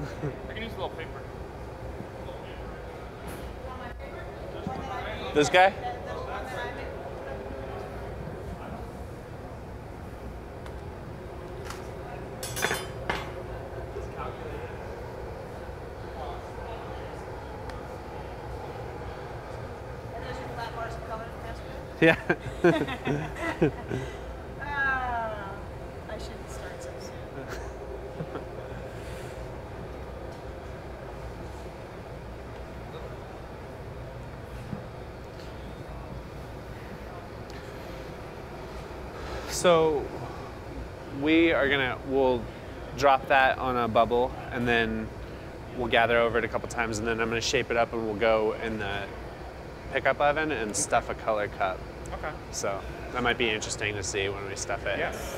I can use a little paper. This guy? Yeah. I shouldn't start so soon. So we'll drop that on a bubble and then we'll gather over it a couple times and then I'm gonna shape it up and we'll go in the pickup oven and stuff a color cup. Okay. So that might be interesting to see when we stuff it. Yes.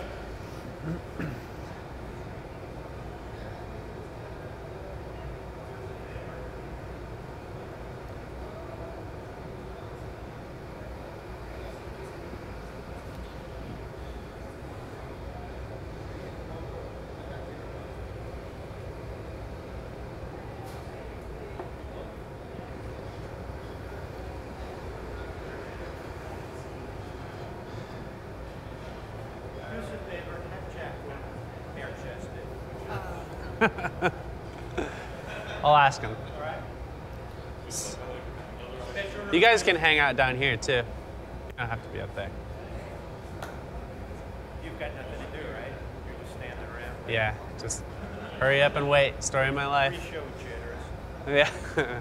I'll ask him. You guys can hang out down here too. You don't have to be up there. You've got nothing to do, right? You're just standing around. Yeah, just hurry up and wait. Story of my life. Pre-show jitters. Yeah.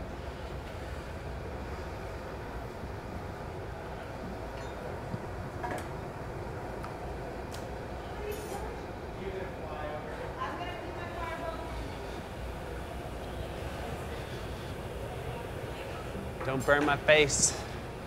Don't burn my face.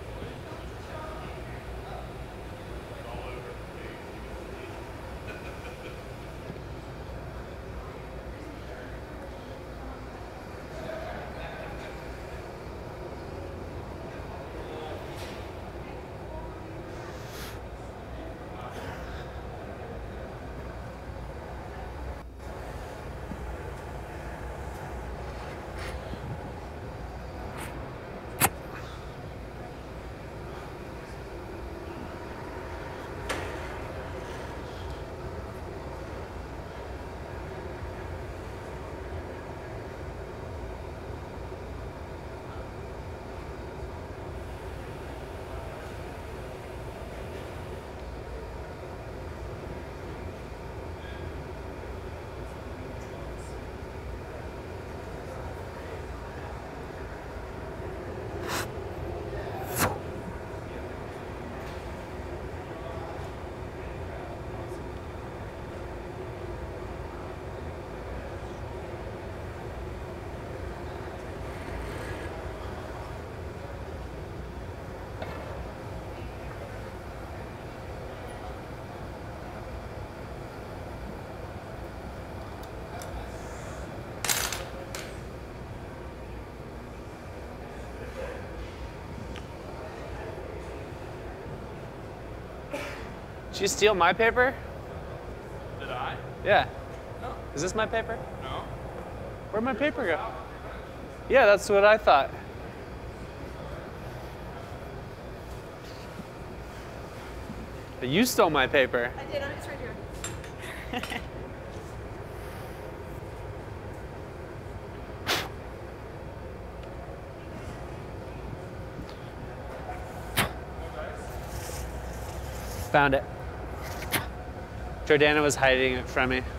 Did you steal my paper? Did I? Yeah. No. Is this my paper? No. Where'd my paper go? Yeah, that's what I thought. But you stole my paper. I did. It's right here. Found it. Jordana was hiding it from me.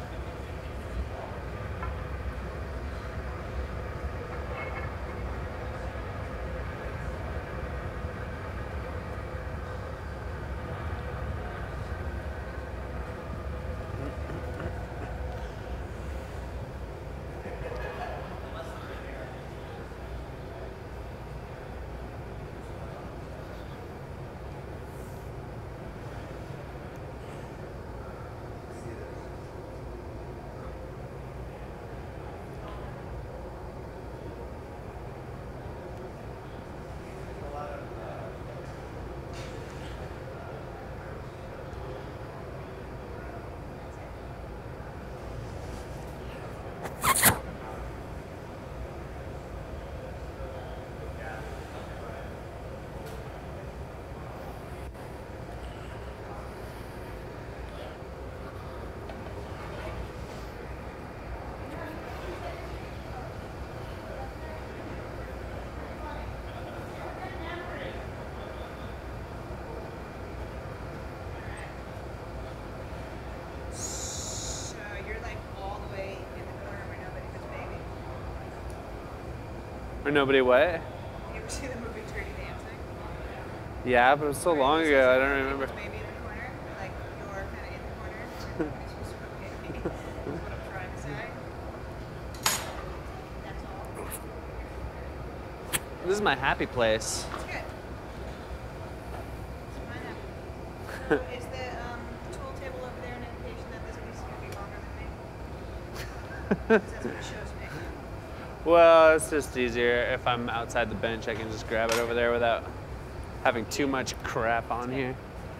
Or nobody what? You ever see the movie Dirty Dancing? Yeah, but it was so long ago, I don't remember. Maybe in the corner, like you're kind of in the corner. Nobody's supposed to be looking at me. That's what I'm trying to say. That's all. This is my happy place. It's good. It's fine now. So is the tool table over there an indication that this piece is going to be longer than me? 'Cause that's what it shows me. Well, it's just easier if I'm outside the bench. I can just grab it over there without having too much crap on here.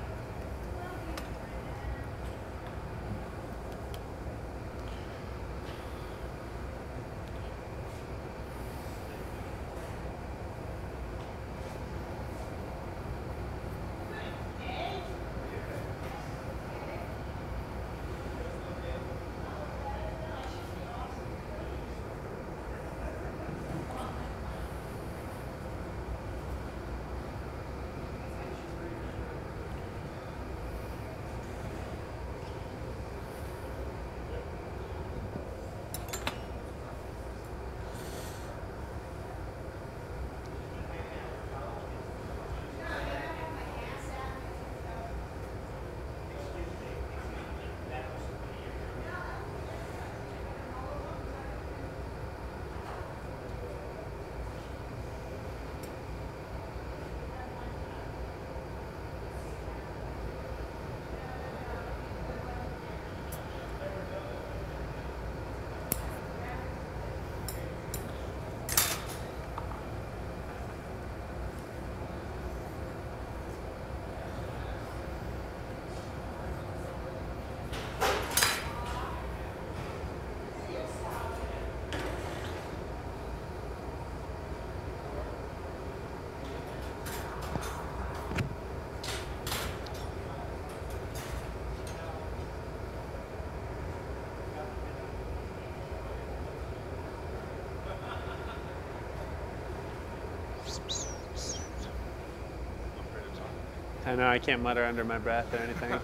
I know I can't mutter under my breath or anything.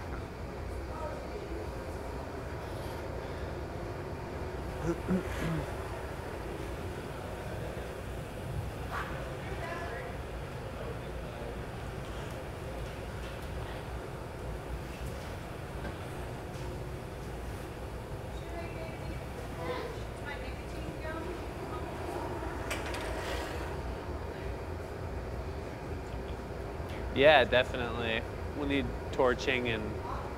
Yeah, definitely. We'll need torching and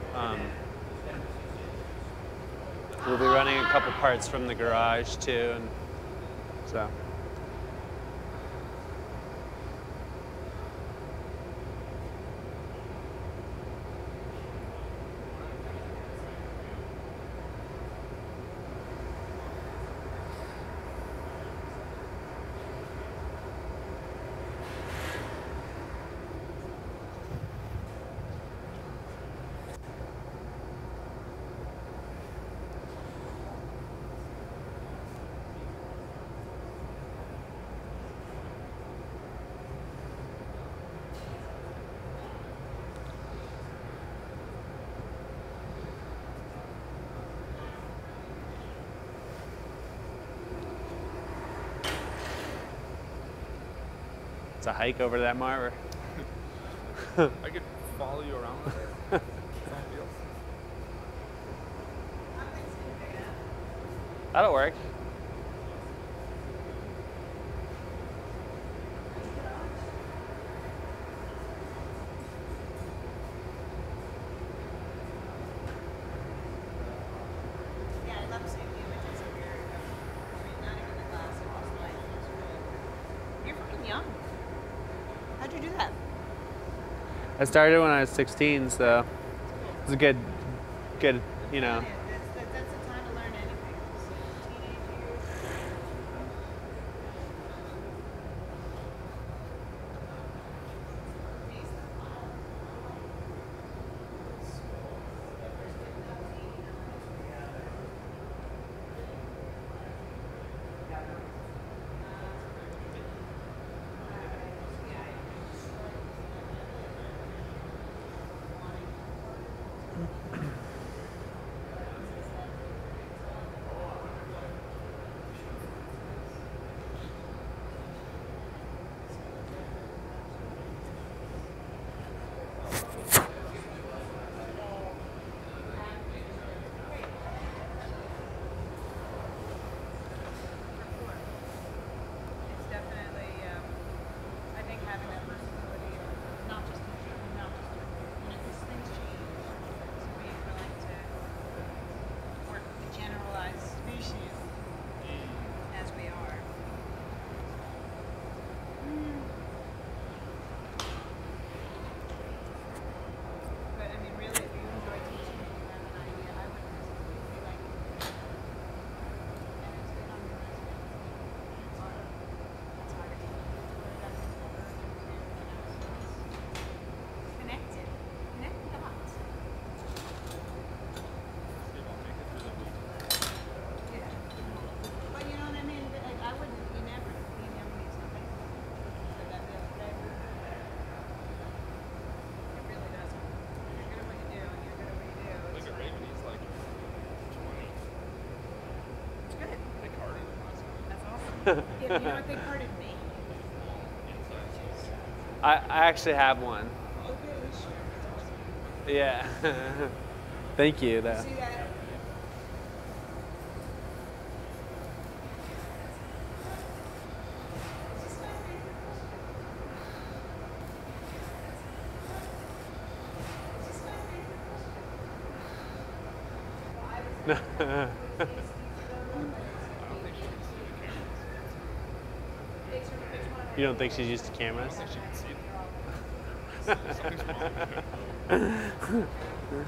we'll be running a couple parts from the garage too, and so. It's a hike over that marver. I could follow you around with it. That'll work. Yeah, I love seeing the images of your, I mean, not even the glass, it was like, it was really, you're fucking young. How'd you do that? I started when I was 16, so it was a good, you know. That's the time to learn anything. It's teenage years. Yeah, you know what they parted me? I actually have one. Okay, at least you. Yeah. Thank you, though. See that? You don't think she's used to cameras? I think she can see them. Something's wrong with her.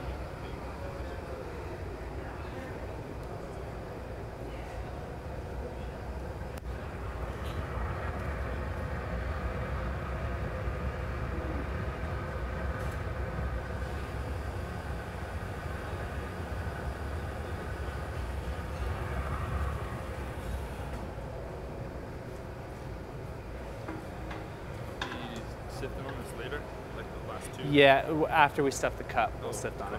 Sifting on this later, like the last two. Yeah, after we stuff the cup, we'll sift on it.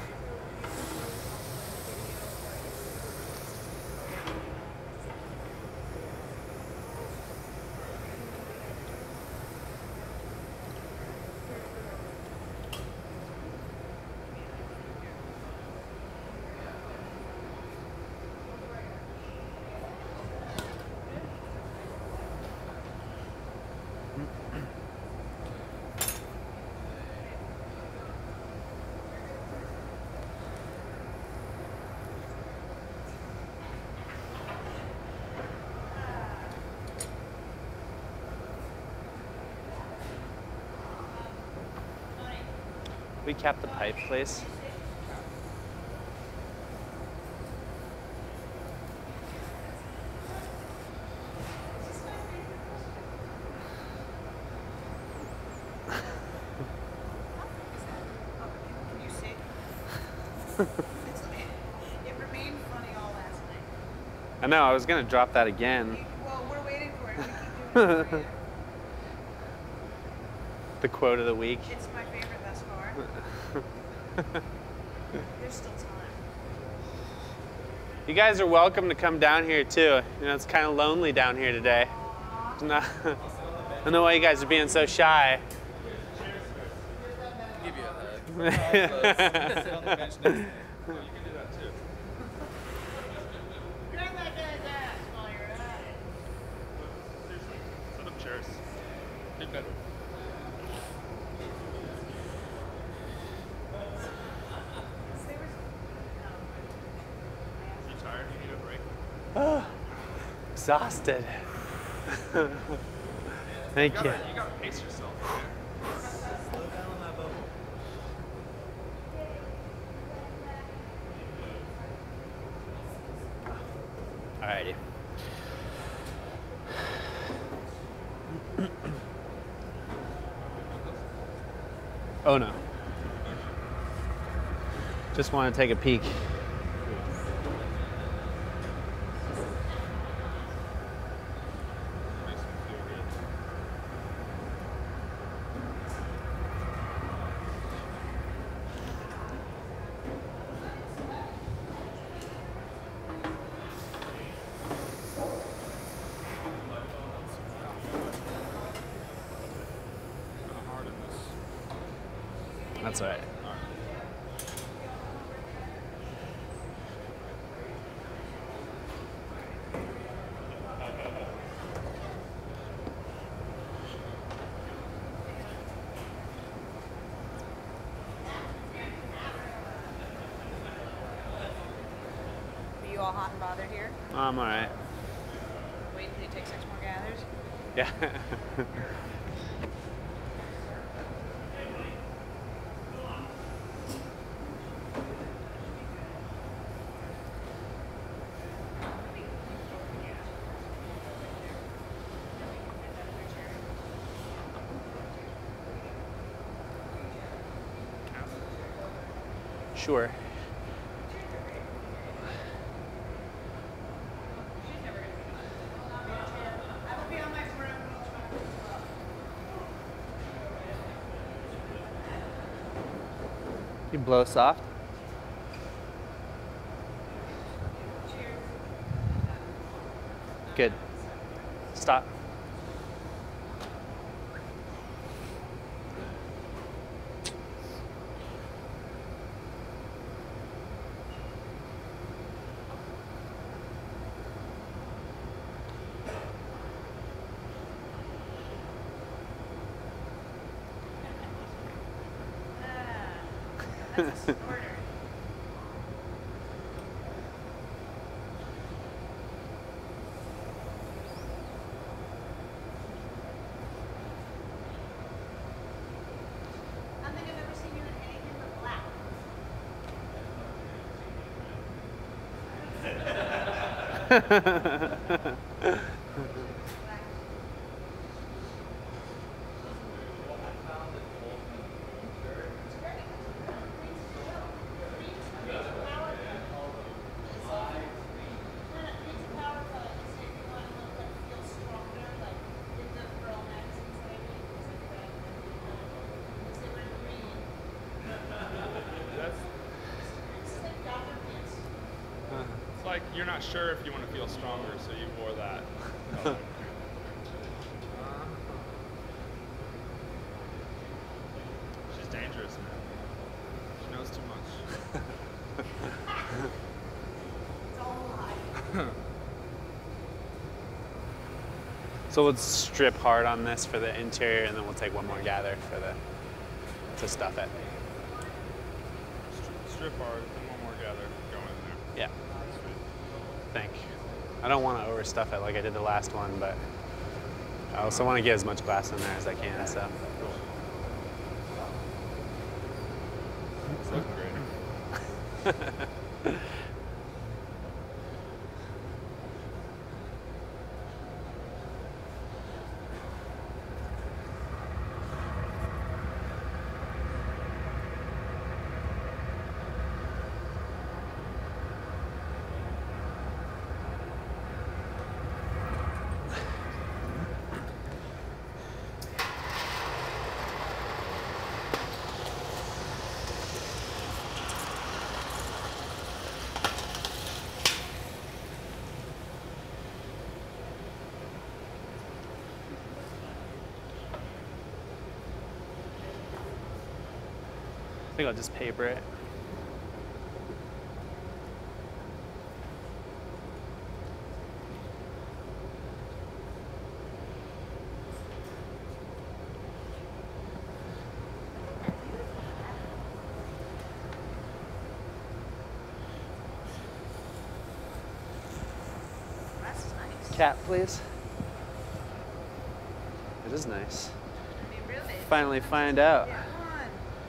We capped the pipe, please. Can you see? It remained funny all last night. I know, I was gonna drop that again. Well, we're waiting for it. We keep doing it for you. The quote of the week. It's my favorite thus far. There's still time. You guys are welcome to come down here too. You know, it's kind of lonely down here today. I don't know why you guys are being so shy. Give you a hug. Sit on the bench next to me. Oh, you can do that too. Grab that guy's ass while you're at it. Seriously, set up chairs. Be better. You tired? You need a break? Exhausted. Thank you. You gotta pace yourself. Slow down on that bubble. Alrighty. Oh no. Just want to take a peek. Makes me feel good. Kinda hard in this. That's all right. Are you all hot and bothered here? I'm all right. Wait until you take 6 more gathers. Yeah. Sure. I will be on my forever. You blow soft? Good. Stop. That's a snorter. I don't think I've ever seen you in anything but black. It's like you're not sure if you want to feel stronger, so you wore that color. She's dangerous, man. She knows too much. It's all a lie. So we'll strip hard on this for the interior, and then we'll take one more gather for to stuff it. Strip hard, and one more gather, go in there. Yeah. I think. I don't want to overstuff it like I did the last one, but I also want to get as much glass in there as I can. So. It's looking great. I think I'll just paper it. That's nice. Cat, please. It is nice. I mean, really. Finally find out. Yeah, come on.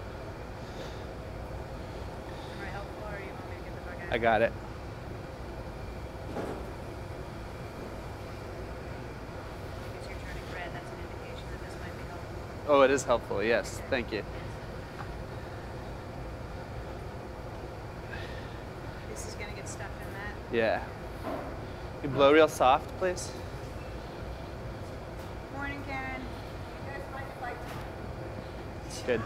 Am I helpful, or you want me to get the fuck out? I got it. Because you're turning red, that's an indication that this might be helpful. Oh, it is helpful. Yes, thank you. This is gonna get stuck in that. Yeah. You blow real soft, please. Morning, Karen. You guys mind if I Good.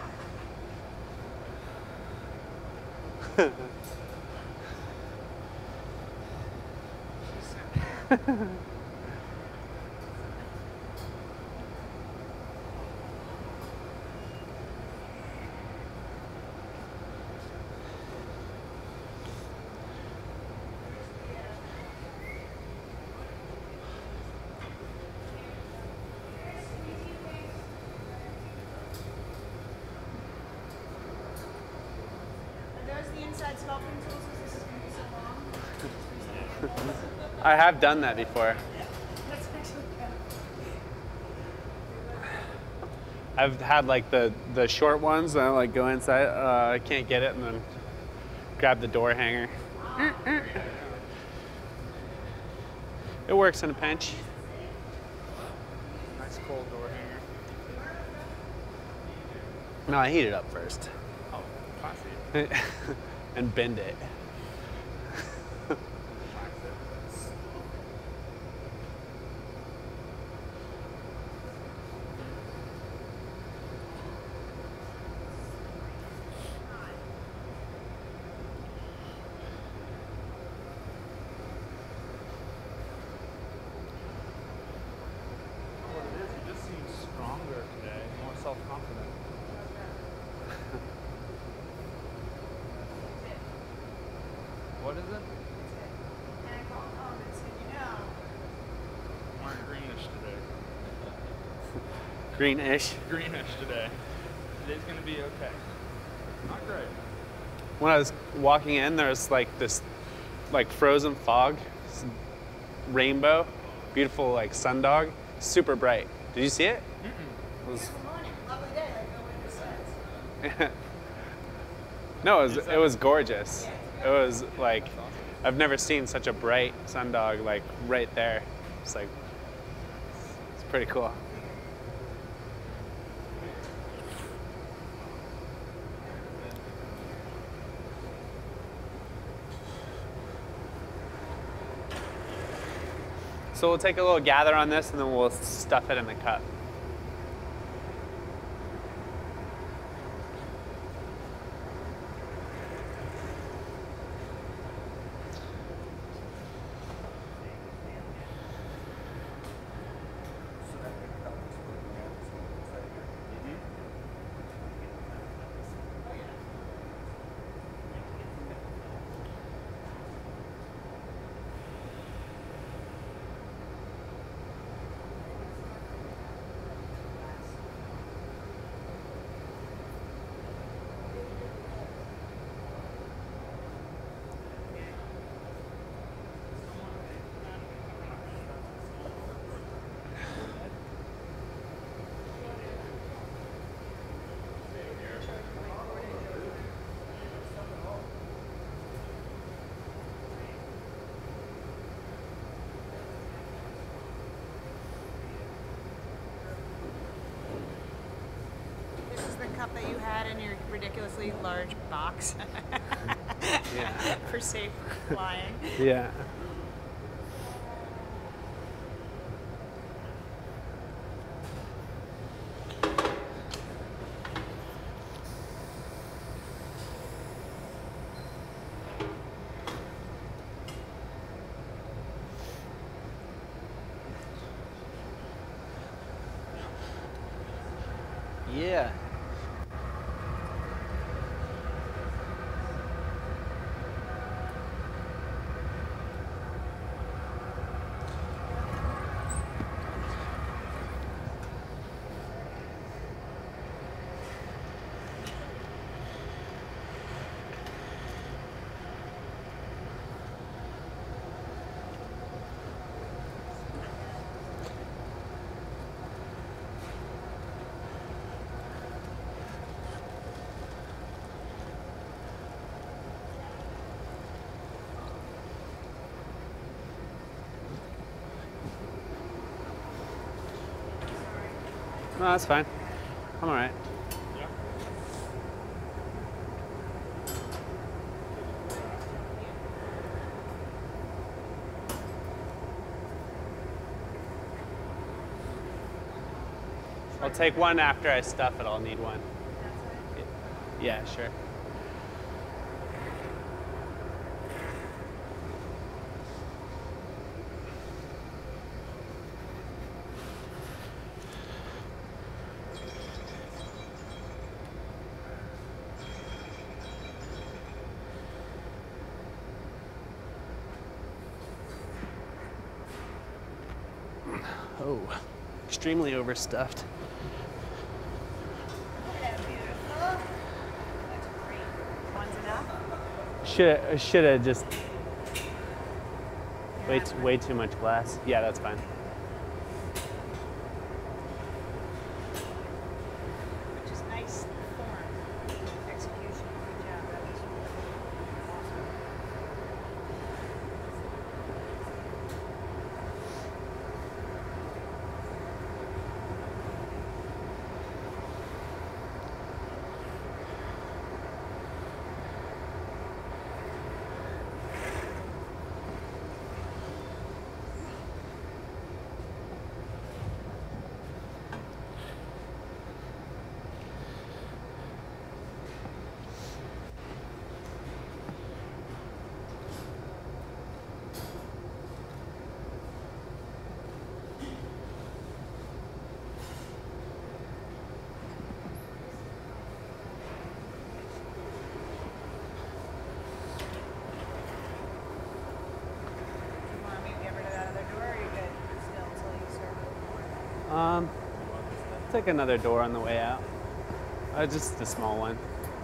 Are those the inside sculpting tools? This is gonna be so long. I have done that before. That's actually good. I've had like the short ones and I like go inside. I can't get it, and then grab the door hanger. It works in a pinch. Nice cold door hanger. No, I heat it up first Oh, classy. and bend it. What is it? And I called home and said, you know, Aren't greenish today. Greenish. Greenish today. Today's gonna be okay. Not great. When I was walking in, there was like this, like frozen fog, rainbow, beautiful like sundog, super bright. Did you see it? It was, good morning, lovely day, like nobody says. no, it was gorgeous. It was like, I've never seen such a bright sundog like right there. It's like, it's pretty cool. So we'll take a little gather on this and then we'll stuff it in the cup. This is the cup that you had in your ridiculously large box Yeah. for safe flying. Yeah. Yeah. No, that's fine. I'm all right. Yeah. I'll take one after I stuff it. I'll need one. Yeah, sure. Oh, extremely overstuffed. Look at that, beautiful. That's great. One's enough? Should have just Yeah. way too much glass. Yeah, that's fine. Which is nice form, execution. Good job. That was awesome. Take another door on the way out. Just a small one.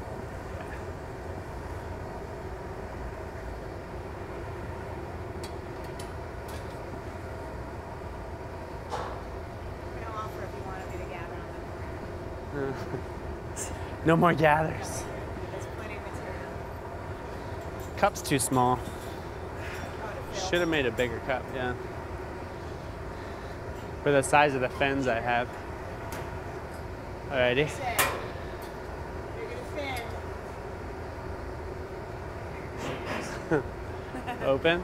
We don't offer if you wanted me to gather on them. No more gathers. There's plenty of material. Cup's too small. Oh, to fill. Should have made a bigger cup, yeah. For the size of the fins I have. Alrighty. Say, you're gonna fin. Open.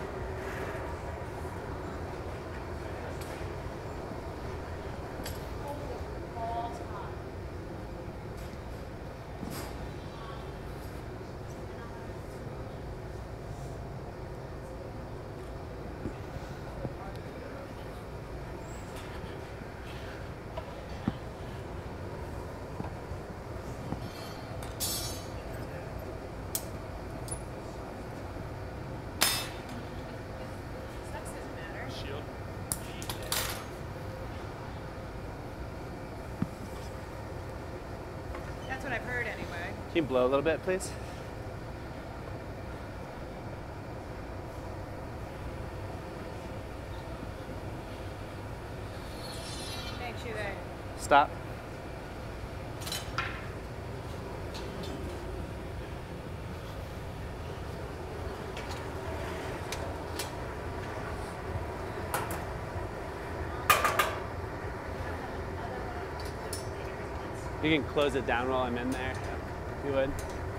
Shield. That's what I've heard anyway. Can you blow a little bit, please? Makes you there. Stop. You can close it down while I'm in there, if you would.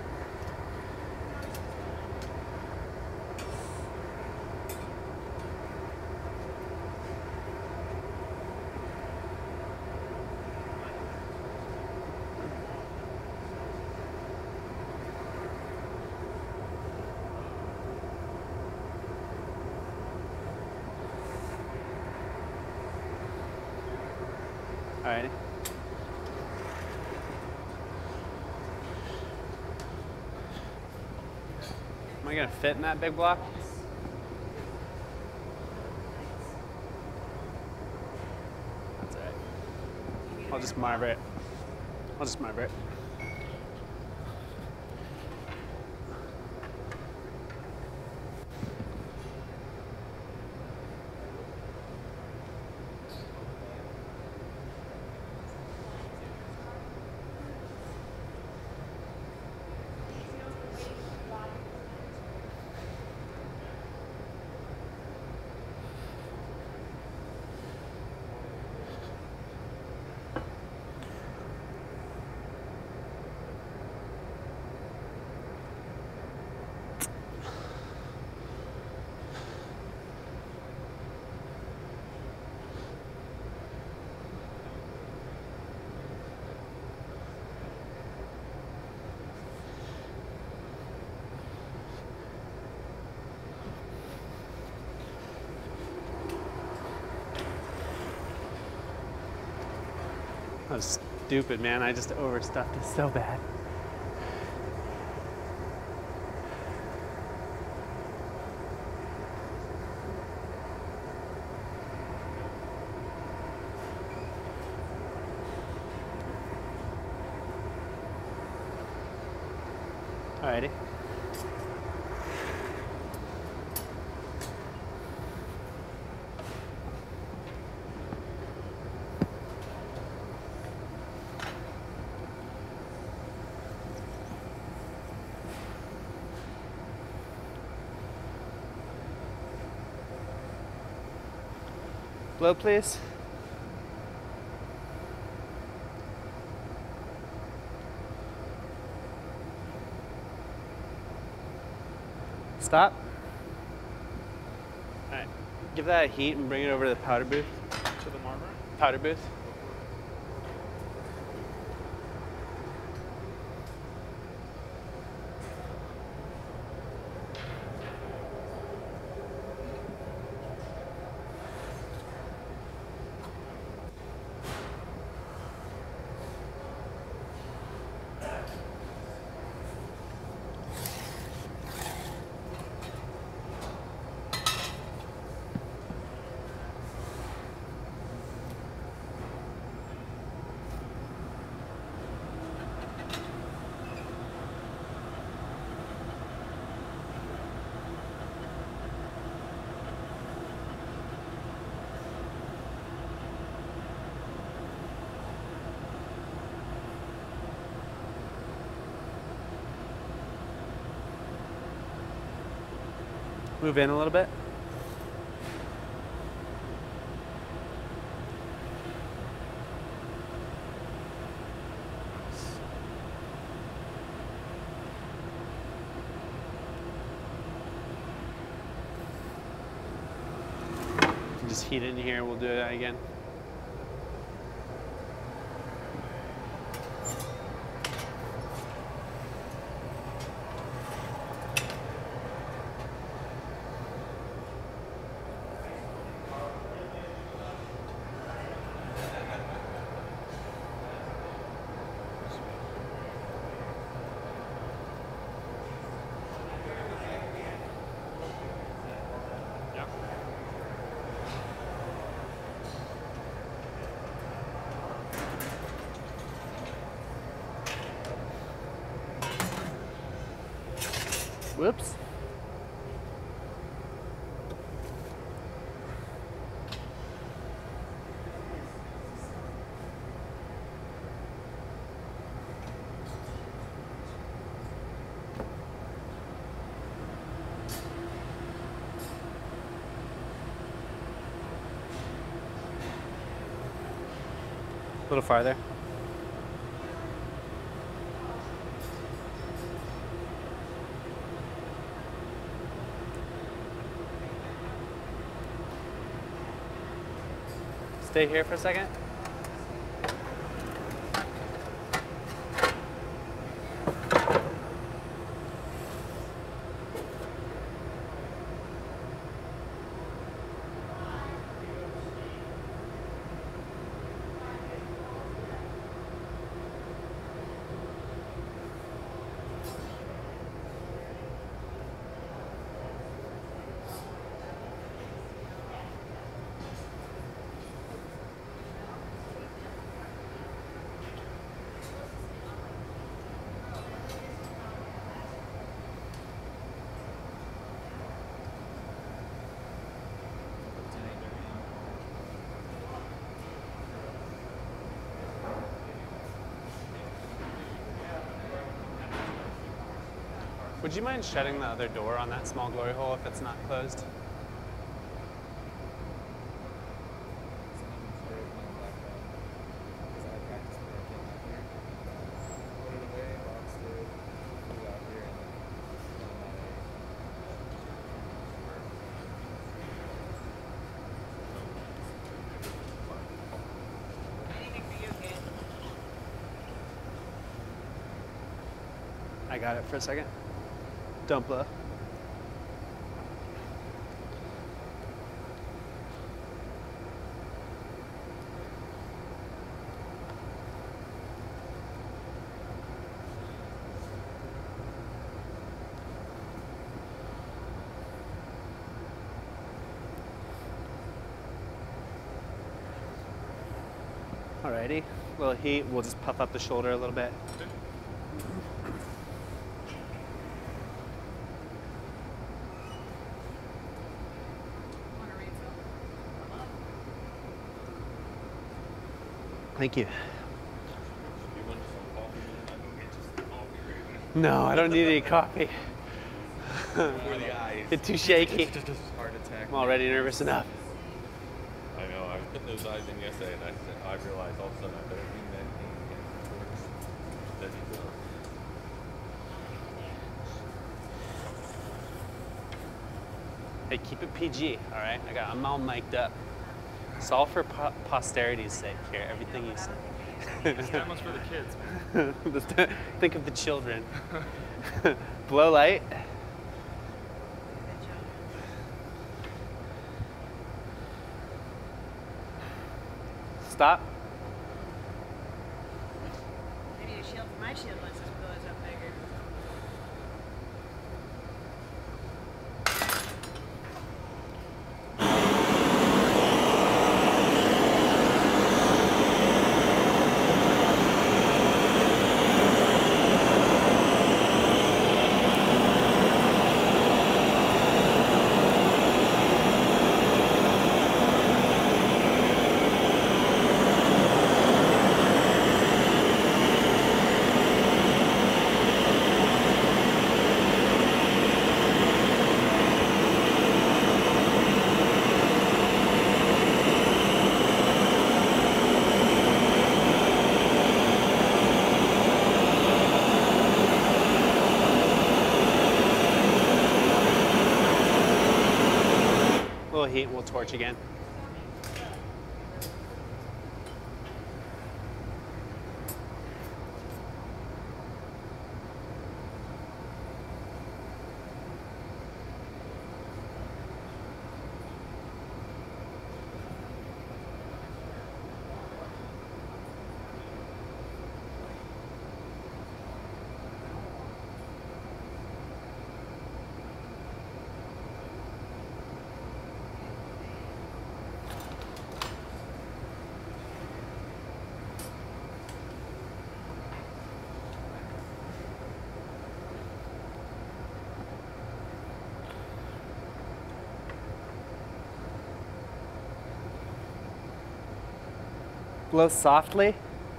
Alrighty. Am I gonna fit in that big block? That's alright. I'll just marver it. I'll just marver it. That was stupid, man. I just overstuffed it so bad. Alrighty. Blow, please. Stop. All right. Give that a heat and bring it over to the powder booth. To the marmor. Powder booth. Move in a little bit. Just heat it in here. We'll do that again. Whoops. A little farther. Stay here for a second. Would you mind shutting the other door on that small glory hole if it's not closed? Anything for you, kid? I got it for a second. Don't blow. Alrighty, little heat. We'll just puff up the shoulder a little bit. Want a refill? Thank you. You want some coffee? I can get you some coffee right No, I don't need any coffee. now. For the eyes. Get too shaky. Heart attack. I'm already nervous enough. I know. I put those eyes in yesterday, and I realized all of a sudden I better be meditating again towards steady will. Hey, keep it PG, all right? I'm all mic'd up. It's all for posterity's sake here, everything you say. This demo's for the kids, man. Think of the children. Blow light. Good job. Stop. Maybe a shield for my shield once this blows up bigger. heat and we'll torch again. Blow softly.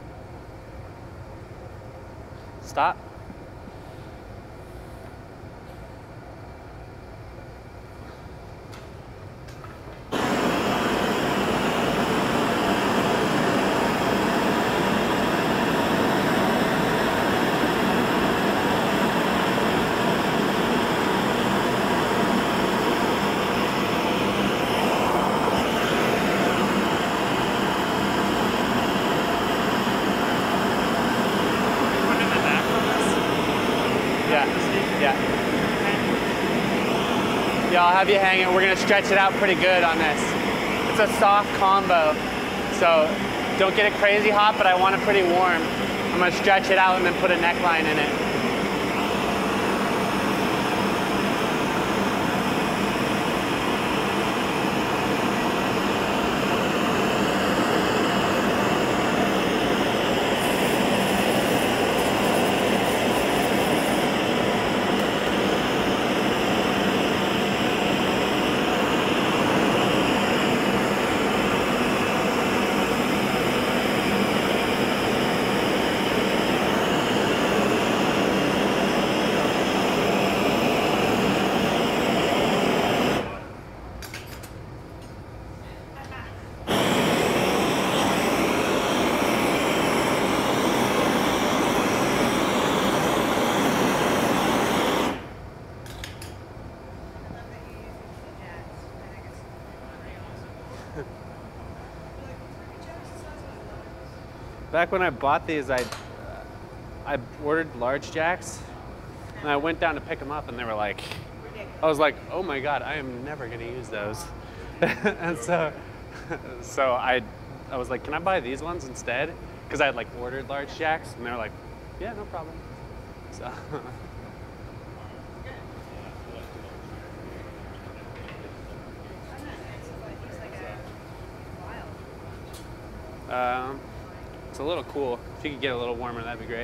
Stop. Yeah. Yeah, I'll have you hang it. We're gonna stretch it out pretty good on this. It's a soft combo, so don't get it crazy hot, but I want it pretty warm. I'm gonna stretch it out and then put a neckline in it. Back when I bought these, I ordered large jacks, and I went down to pick them up, and they were like, I was like, oh my God, I am never gonna use those. And so I was like, can I buy these ones instead? Because I had like ordered large jacks, and they were like, yeah, no problem. So. It's a little cool. If you could get a little warmer, that'd be great.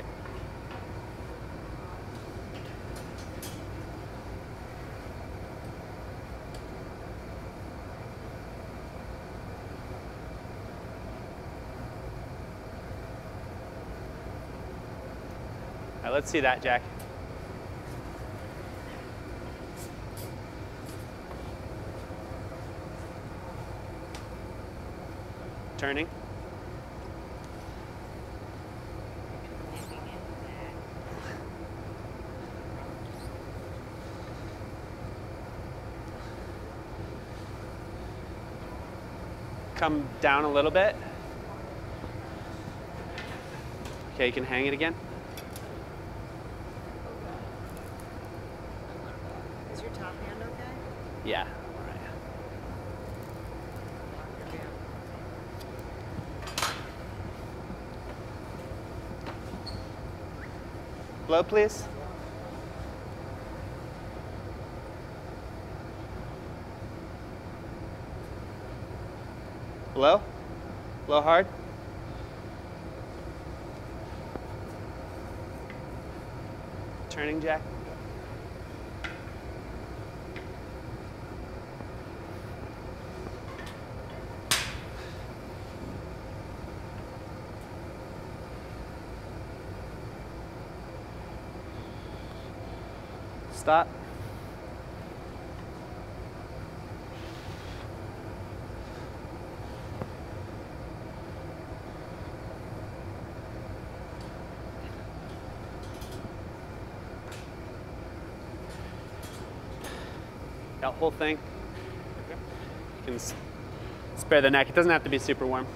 All right, let's see that, Jack. Turning. Come down a little bit. Okay, you can hang it again. Is your top hand okay? Yeah. All right. Blow, please. Blow. Blow hard. Turning, Jack. Stop. That whole thing. You can spare the neck. It doesn't have to be super warm.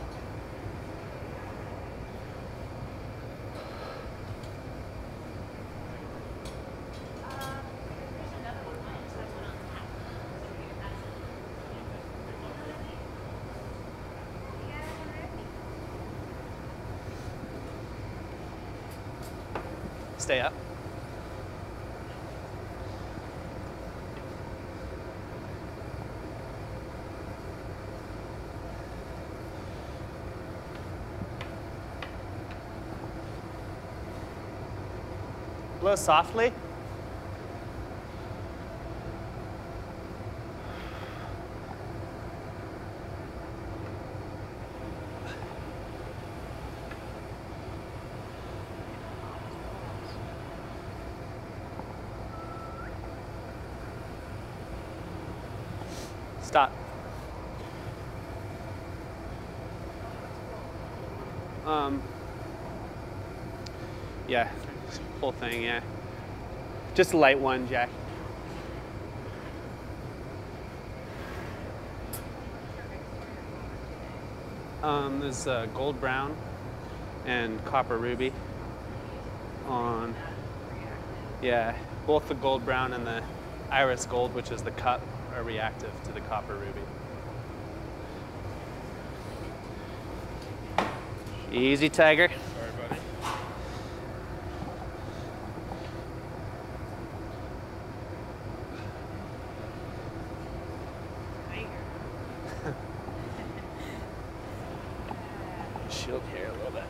Stay up. Blow softly. Stop. Yeah, whole thing, yeah. Just a light one, Jack. There's gold brown and copper ruby on, yeah, both the gold brown and the iris gold, which is the cup, are reactive to the copper ruby. Easy, Tiger. Sorry, buddy. Shield here a little bit.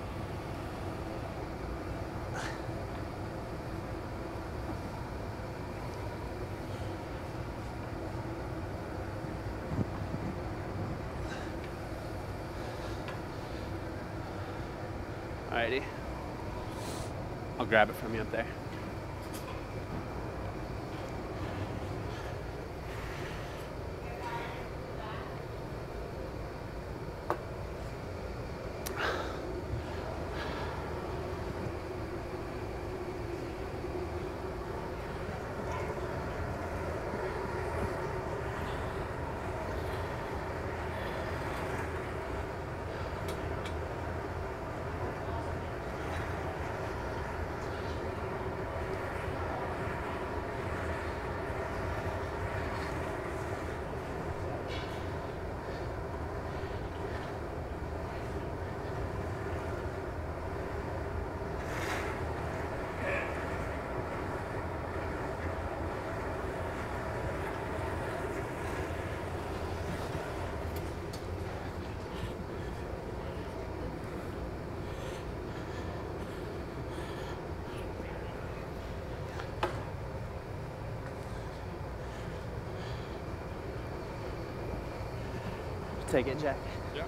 Alrighty. I'll grab it from you up there. Take it, Jack. Yeah.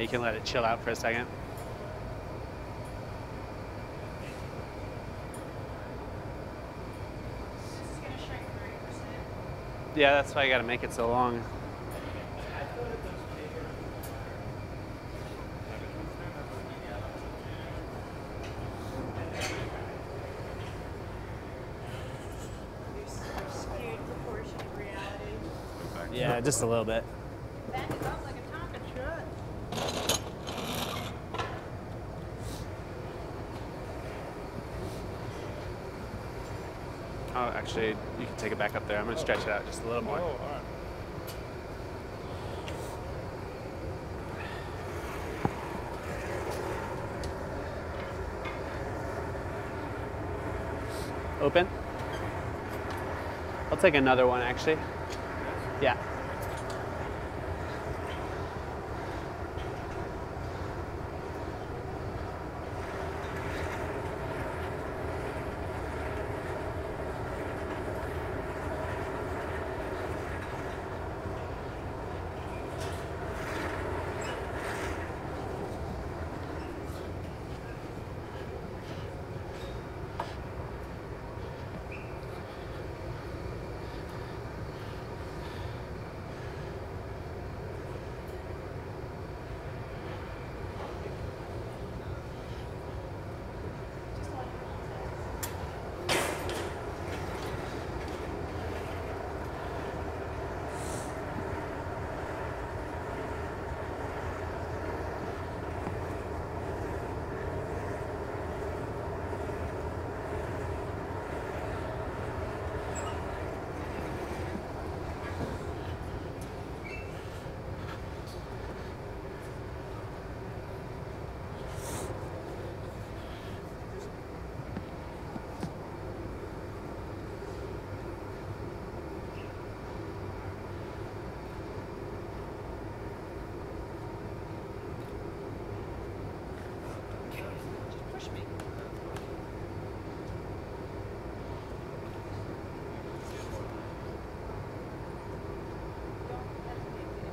you can let it chill out for a second. This is gonna shrink 30%. Yeah, that's why you gotta make it so long. You're skewed proportion of reality. Yeah, just a little bit. Bend it up like a Tonka truck. Oh, actually, you can take it back up there. I'm gonna stretch it out just a little more. Oh, all right. Open. I'll take another one, actually. Yeah. Just push me. Don't hesitate to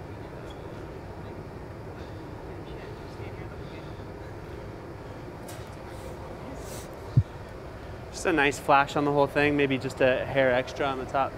stand here looking at Just a nice flash on the whole thing, maybe just a hair extra on the top.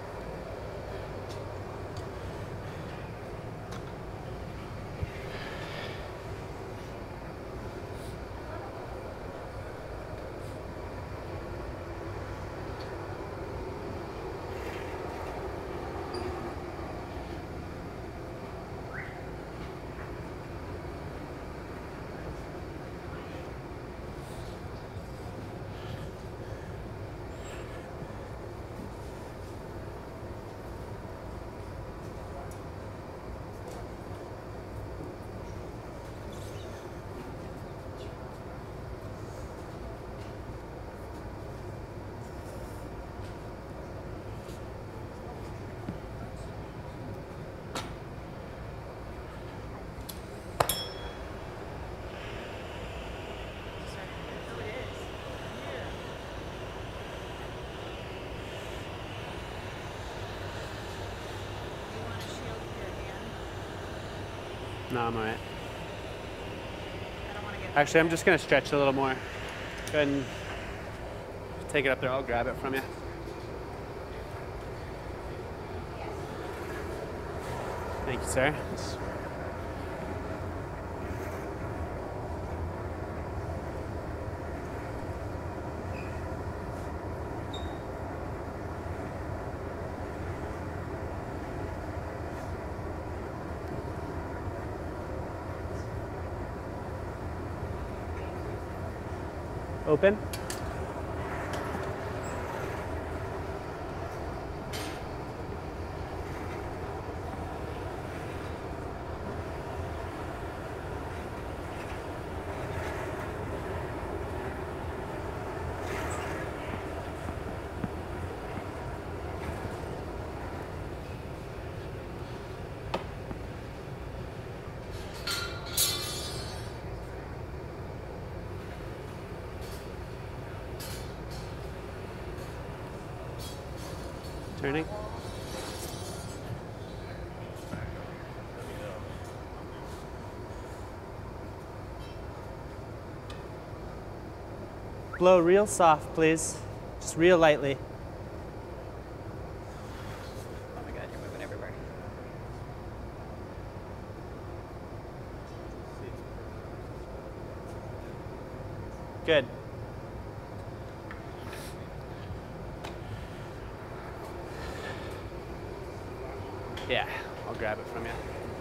who it is. Yeah. You want to shield your hand? No, I'm all right. I don't want to get. Actually, I'm just gonna stretch a little more. Go ahead and take it up there. I'll grab it from you. Thank you, sir. Open. Turning. Blow real soft, please. Just real lightly. Oh my God, you're moving everywhere. Good. Yeah, I'll grab it from you.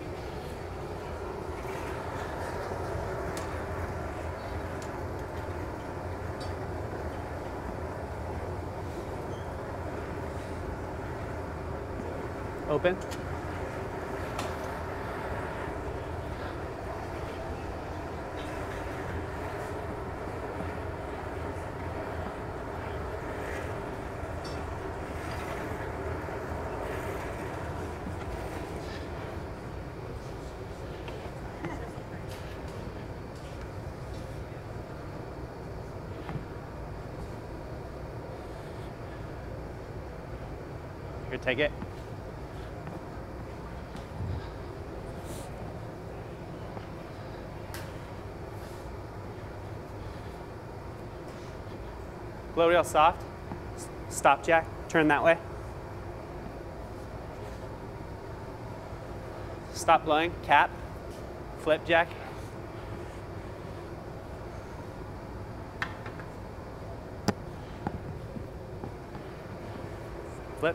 Open. Here, take it. Blow real soft. Stop, Jack. Turn that way. Stop blowing. Cap. Flip, Jack. Flip.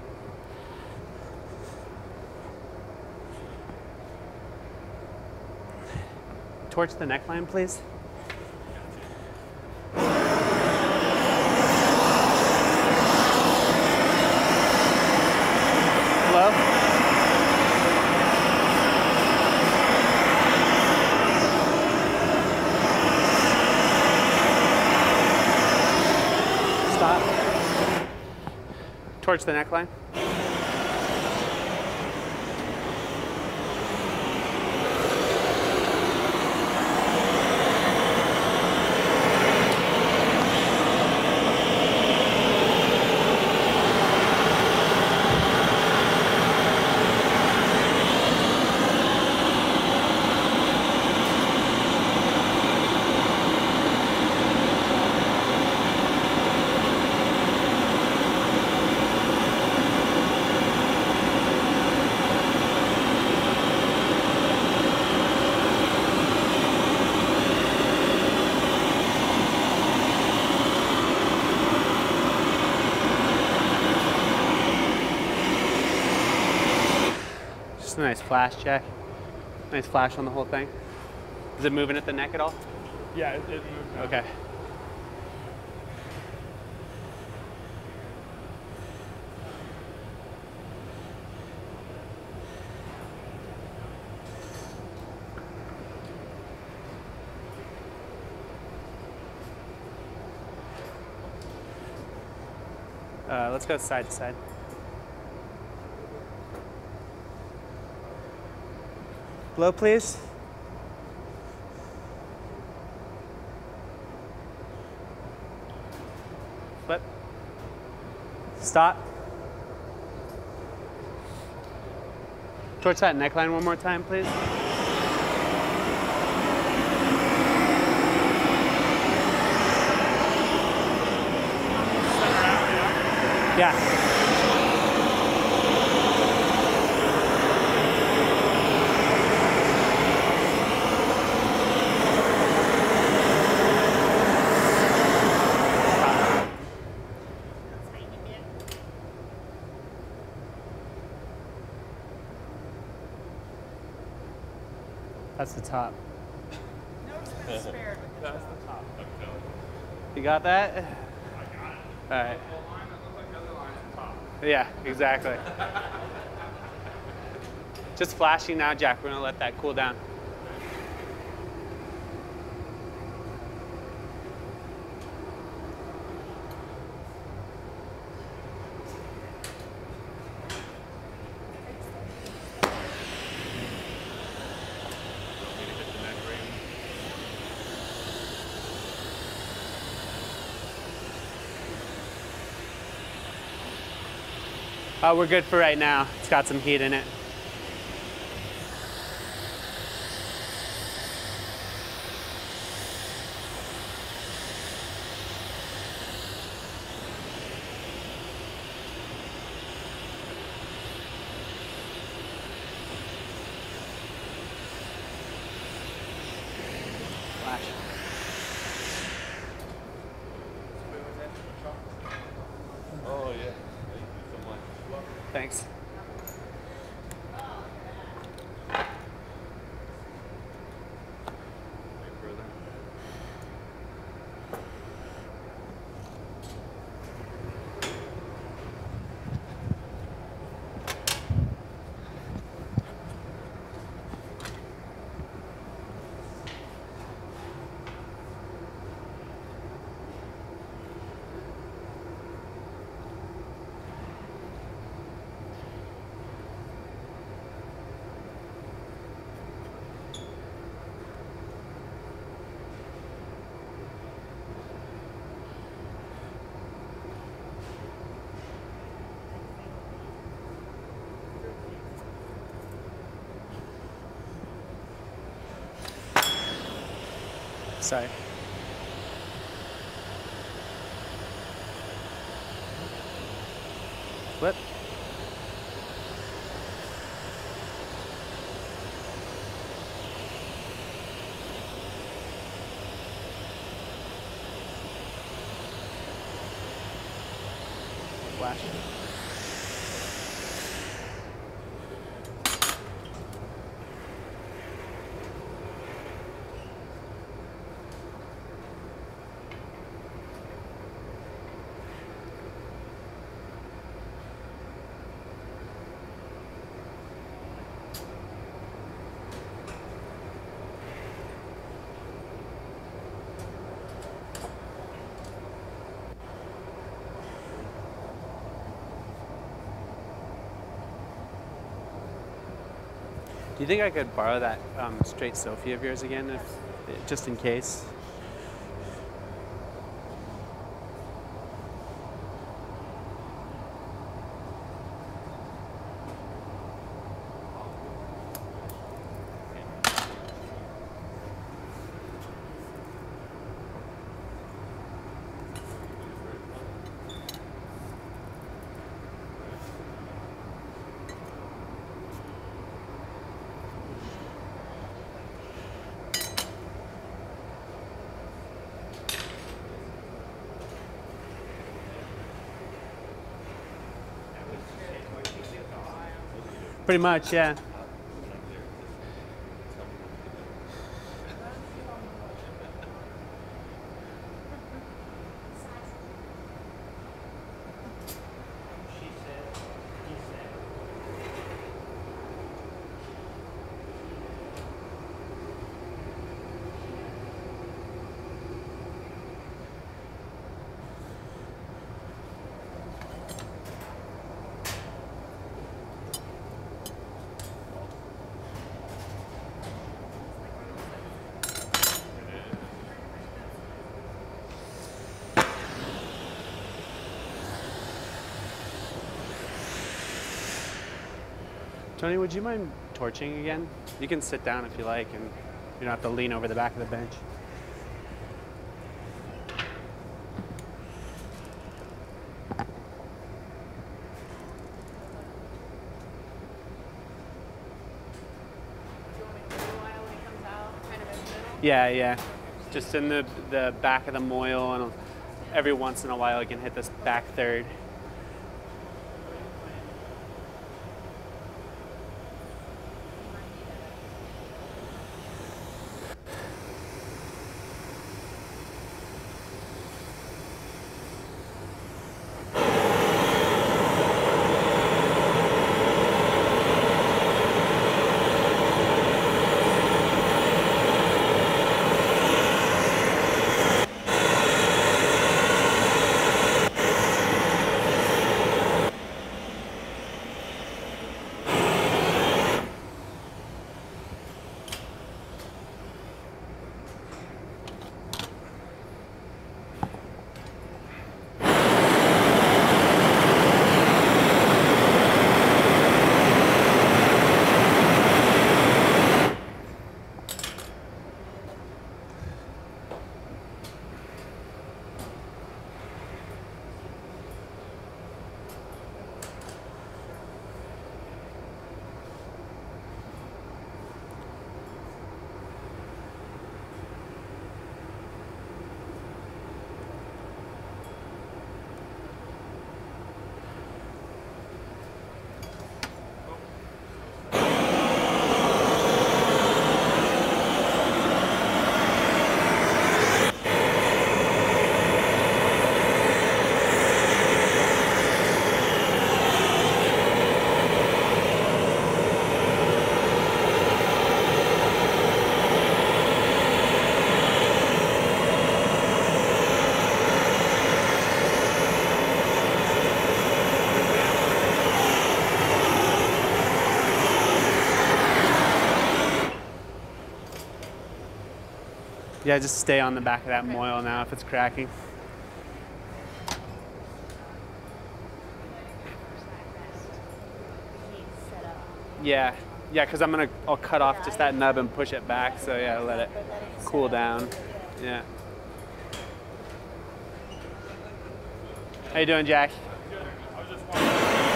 Torch the neckline, please. Blow. Stop. Torch the neckline. Just a nice flash, Jack. Nice flash on the whole thing. Is it moving at the neck at all? Yeah, it moved. Okay. Let's go side to side. Blow, please. Flip. Stop. Torch that neckline one more time, please. Yeah. That's the top. Notice the spare. That's the top. You got that? I got it. All right. The line that looks like the other line is the top. Yeah, exactly. Just flashing now, Jack. We're gonna let that cool down. We're good for right now. It's got some heat in it. Thanks. Hey, brother. Sorry. Flip. Flash. Do you think I could borrow that straight Sophie of yours again, if just in case? Pretty much, yeah. Tony, would you mind torching again? You can sit down if you like, and you don't have to lean over the back of the bench. Yeah, yeah. Just in the back of the moil, and every once in a while I can hit this back third. Yeah, just stay on the back of that moil now if it's cracking. Yeah, yeah, because I'll cut off just that nub and push it back. So yeah, let it cool down. Yeah. How you doing, Jack? I was just wondering.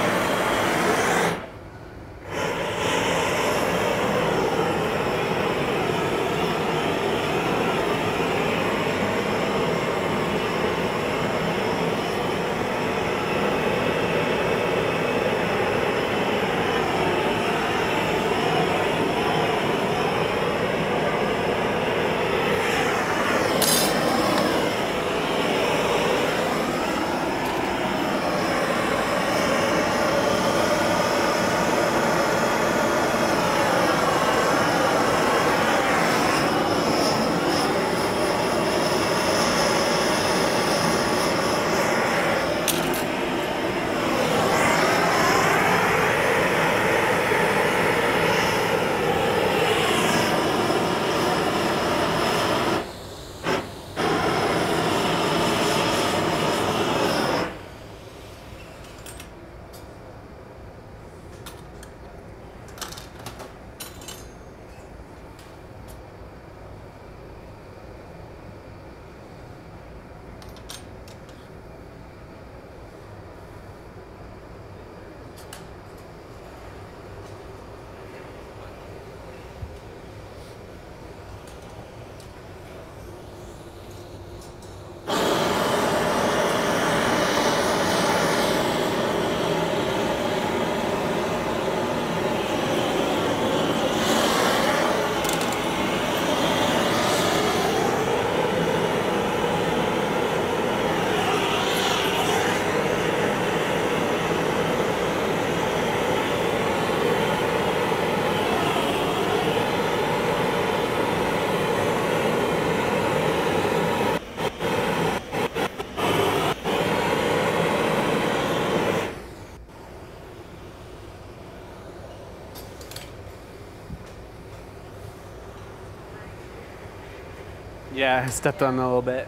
Yeah, I stepped on it a little bit.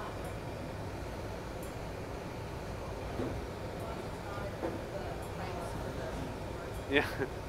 Yeah.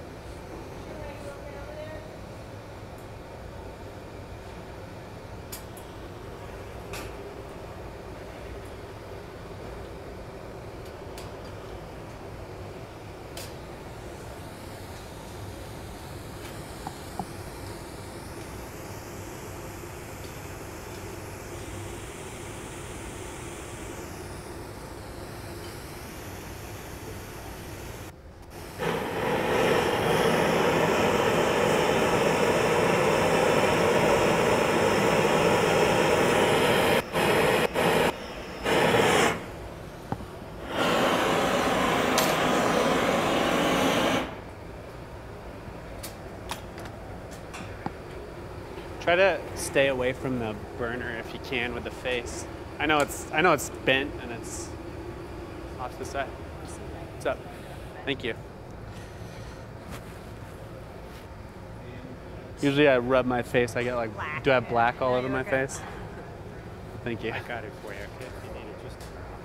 Try to stay away from the burner if you can with the face. I know it's bent and it's off to the side. What's up? Thank you. Usually I rub my face, I get like, Black. do I have black all No, over you're my okay. face? Thank you. I got it for you, okay? If you need it, just.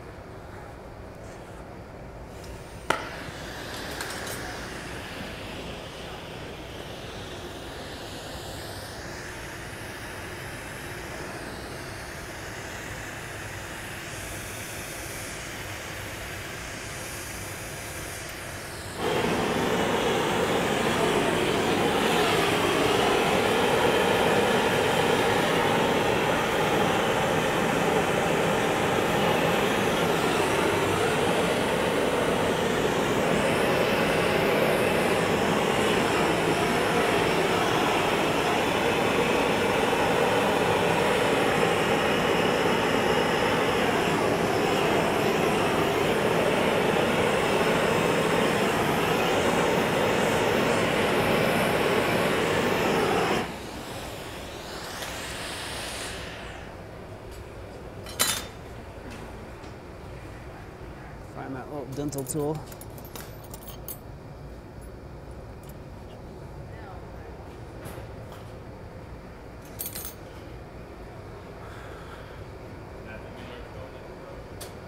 Find that little dental tool.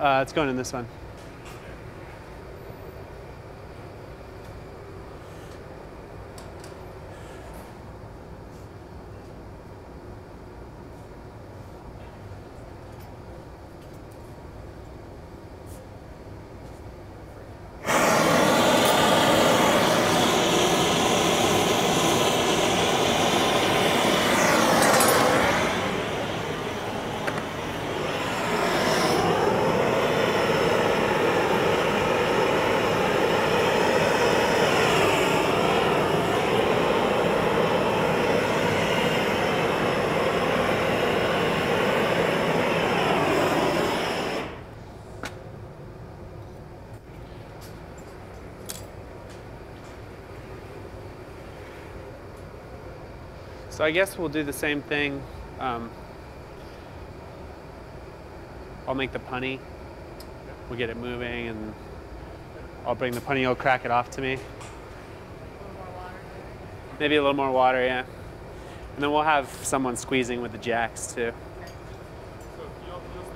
It's going in this one. So I guess we'll do the same thing. I'll make the punny. We'll get it moving, and I'll bring the punny. You'll crack it off to me. Maybe a little more water, yeah. And then we'll have someone squeezing with the jacks too. So you'll stick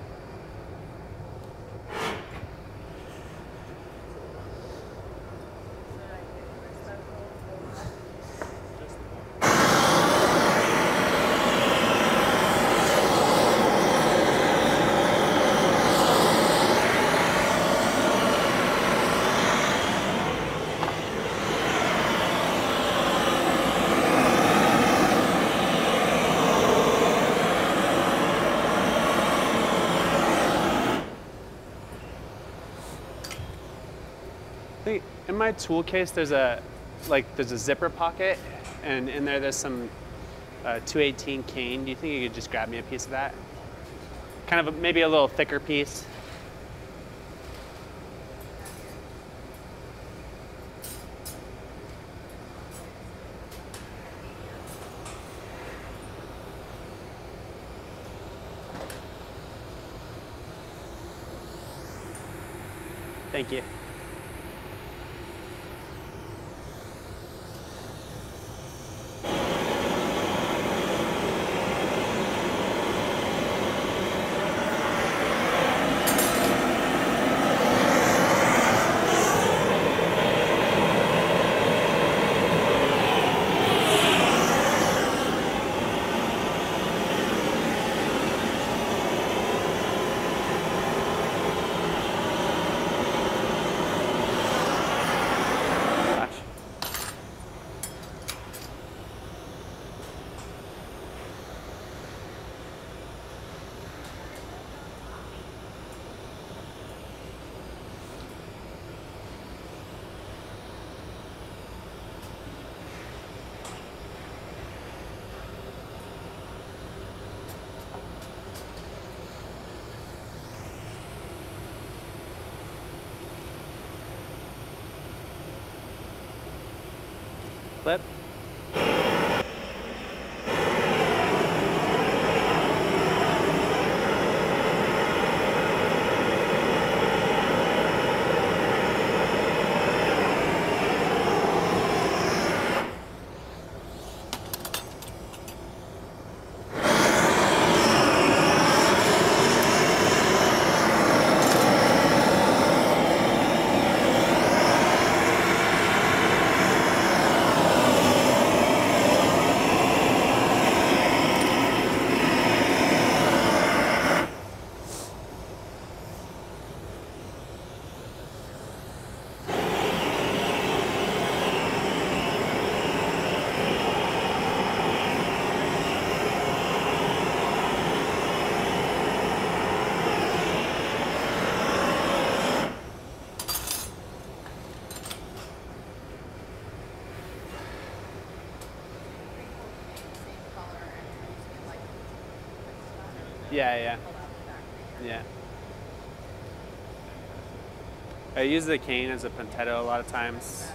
In my tool case, there's a zipper pocket, and in there there's some 218 cane. Do you think you could just grab me a piece of that? Kind of maybe a little thicker piece. Thank you. Flip. Yeah. I use the cane as a puntetto a lot of times.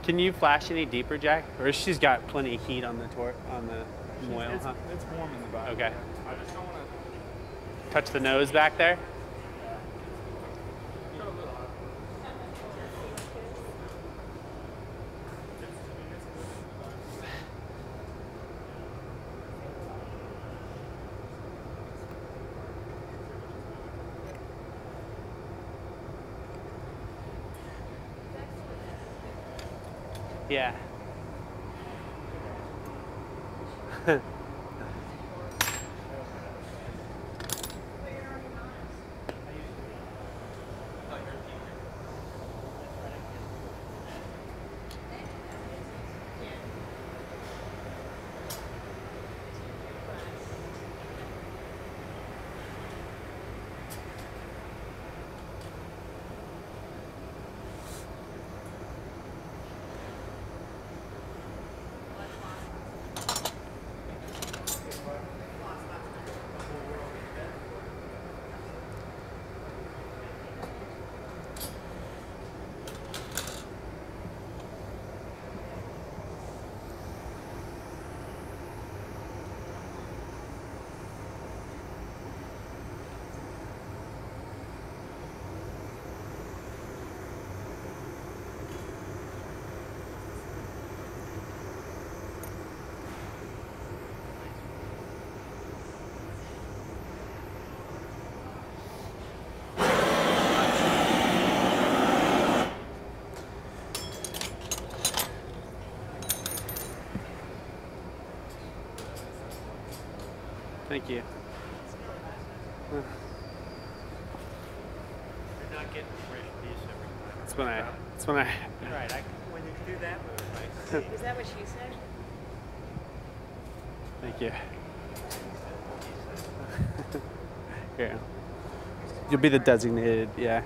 Can you flash any deeper, Jack? Or she's got plenty of heat on the moil, It's, huh? it's warm in the back. Okay. I just don't want to. Touch the nose back there. Yeah. Thank you. You're not getting a fresh piece every time. That's when I. Right, when you do that move, I see. Is that what she said? Thank you. Here. You'll be the designated, yeah.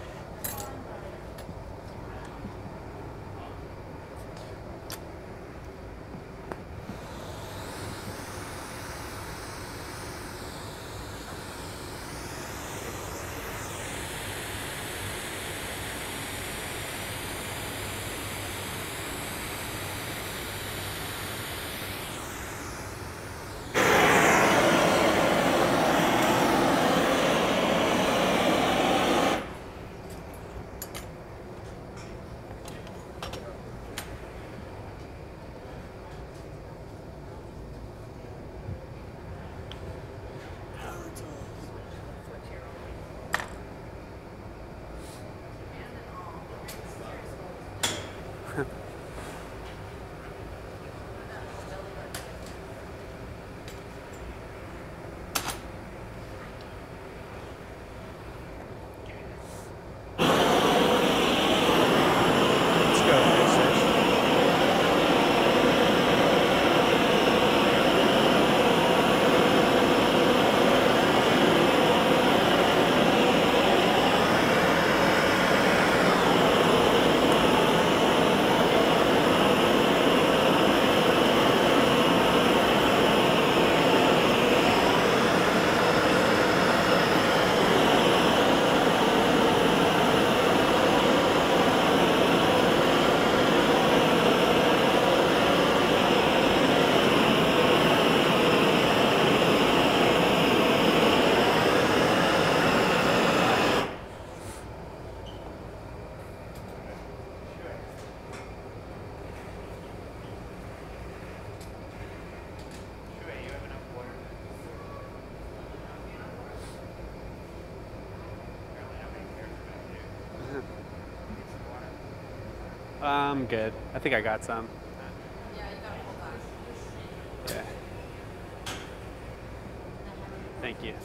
Let's go. Sure, you have enough water. Apparently nobody cares about you. Need some water. I'm good. I think I got some. Yeah, you gotta hold on. Yeah. Thank you.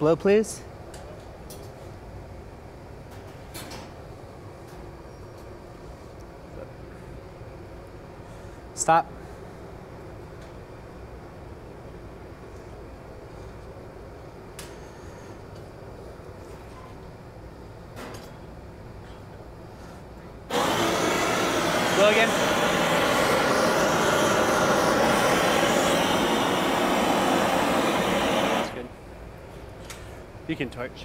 low, please. Stop. Go again. That's good. You can torch.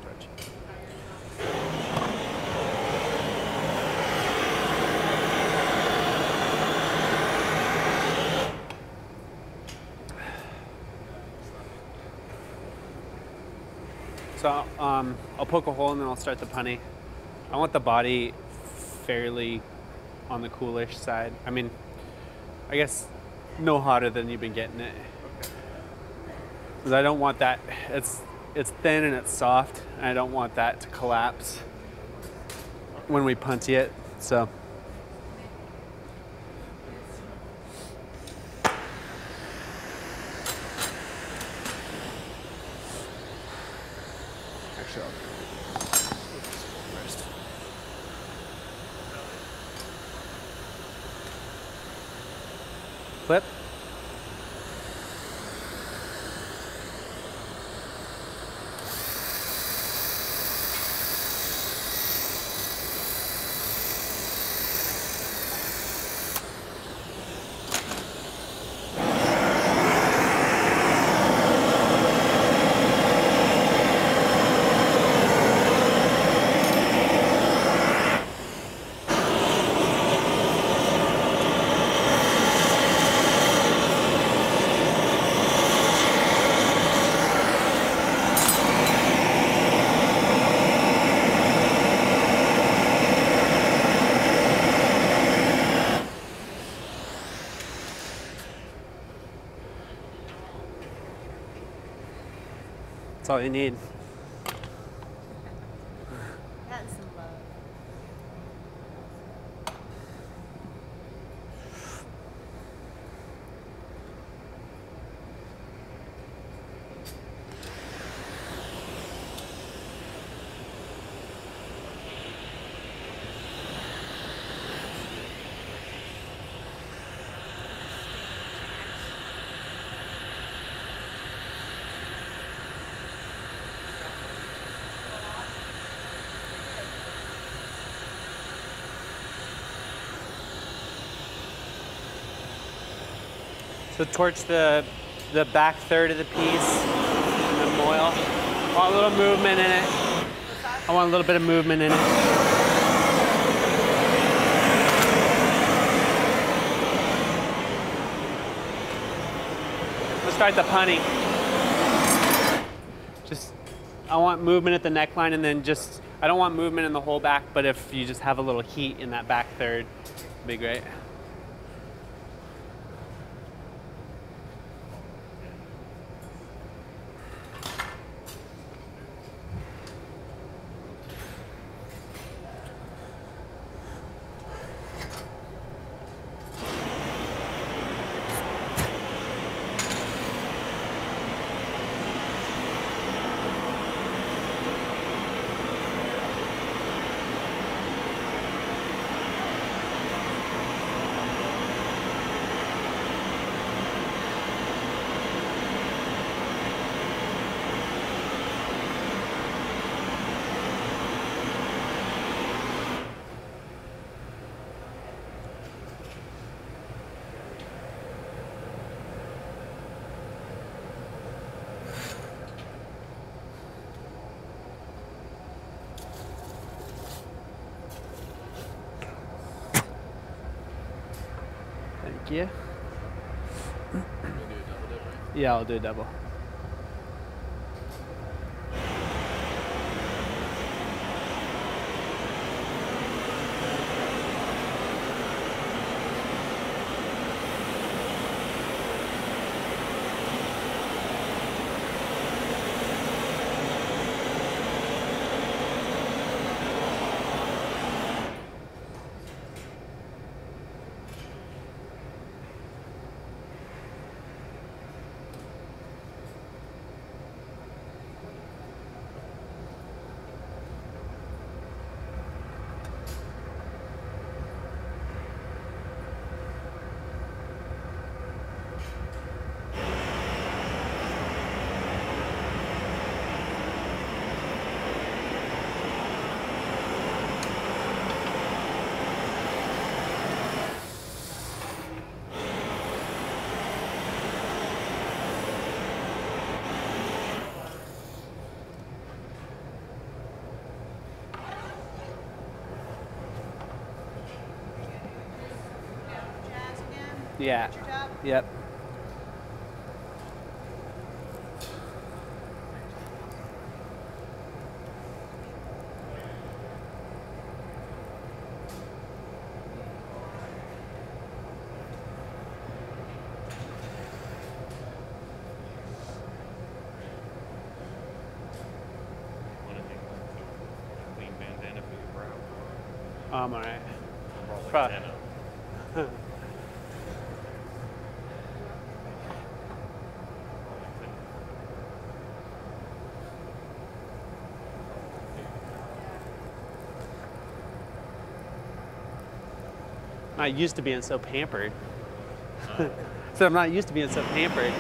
So I'll poke a hole and then I'll start the punny. I want the body fairly on the coolish side. I mean, I guess no hotter than you've been getting it. Because I don't want that, it's thin and it's soft, and I don't want that to collapse when we punty it, so. Actually, I'll do this first. Flip. That's all you need. That's some love. So torch the back third of the piece and then moil. I want a little movement in it. I want a little bit of movement in it. Let's start the punny. Just, I want movement at the neckline and then just, I don't want movement in the whole back, but if you just have a little heat in that back third, it'd be great. Thank you. Yeah, I'll do a double. Yeah. At your job? Yep. One of these a clean bandana for your brow. I'm all right. Probably Pro- 10 of them. Not used to being so pampered. So I'm not used to being so pampered.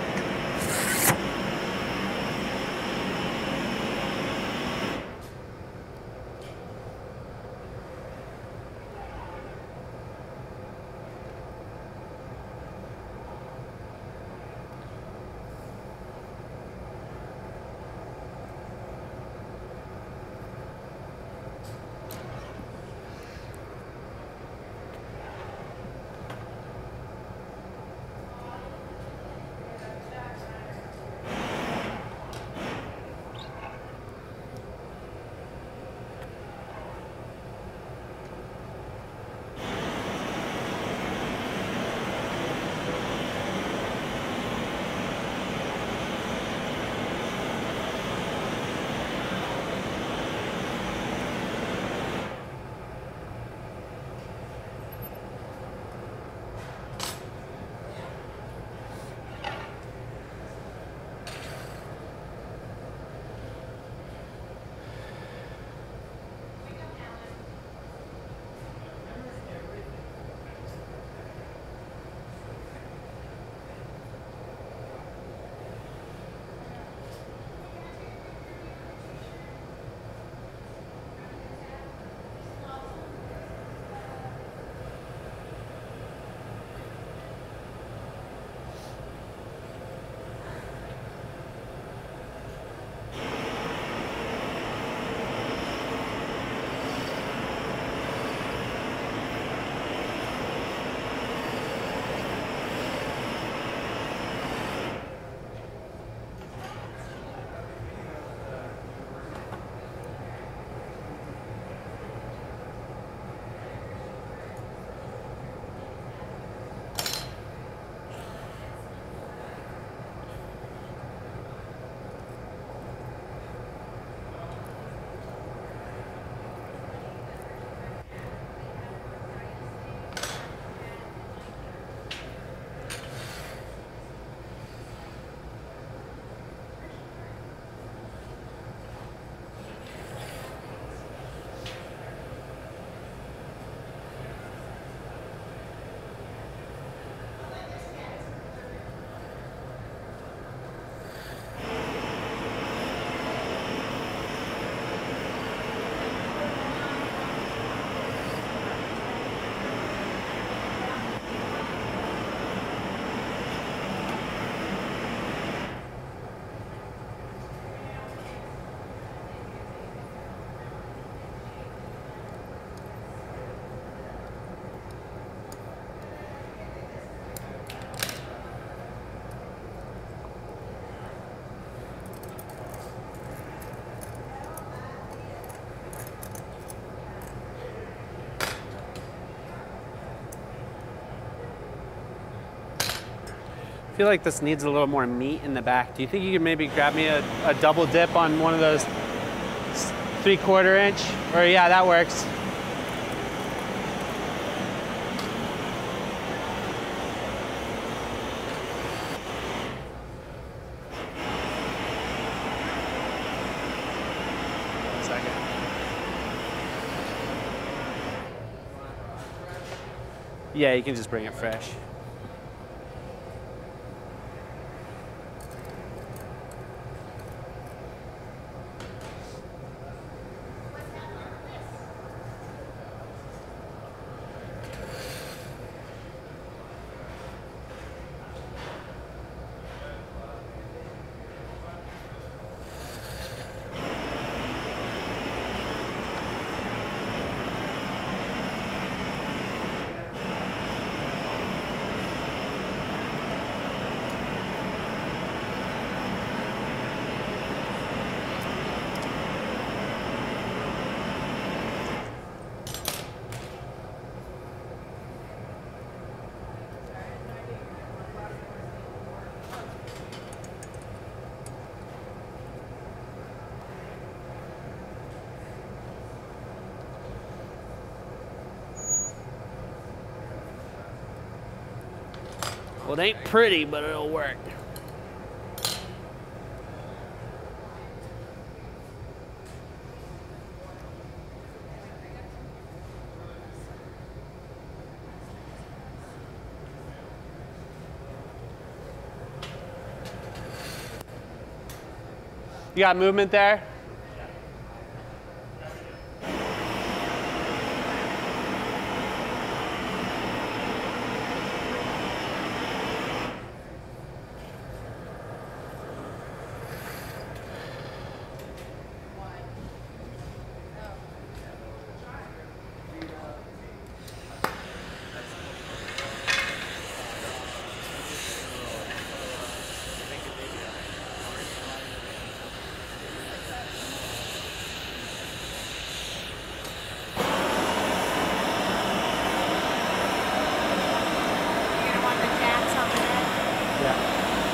I feel like this needs a little more meat in the back. Do you think you could maybe grab me a double dip on one of those 3/4 inch? Or yeah, that works. One second. Yeah, you can just bring it fresh. Well, it ain't pretty, but it'll work. You got movement there? You're gonna want the jacks on the net. Yeah.